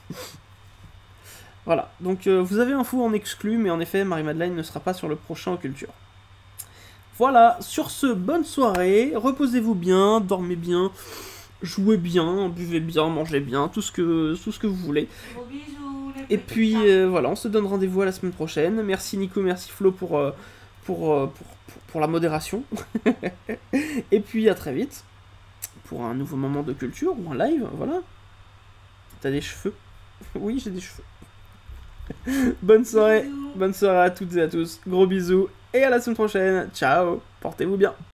A: Voilà. Donc euh, vous avez info en exclu, mais en effet, Marie-Madeleine ne sera pas sur le prochain en culture. Voilà. Sur ce, bonne soirée. Reposez-vous bien, dormez bien, jouez bien, buvez bien, mangez bien, tout ce que, tout ce que vous voulez.
F: Gros bisous.
A: Et puis euh, voilà, on se donne rendez-vous à la semaine prochaine. Merci Nico, merci Flo pour, euh, pour, euh, pour, pour, pour la modération. Et puis à très vite pour un nouveau moment de culture ou un live, voilà. T'as des cheveux? Oui, j'ai des cheveux. Bonne soirée, bonne soirée à toutes et à tous. Gros bisous et à la semaine prochaine. Ciao, portez-vous bien.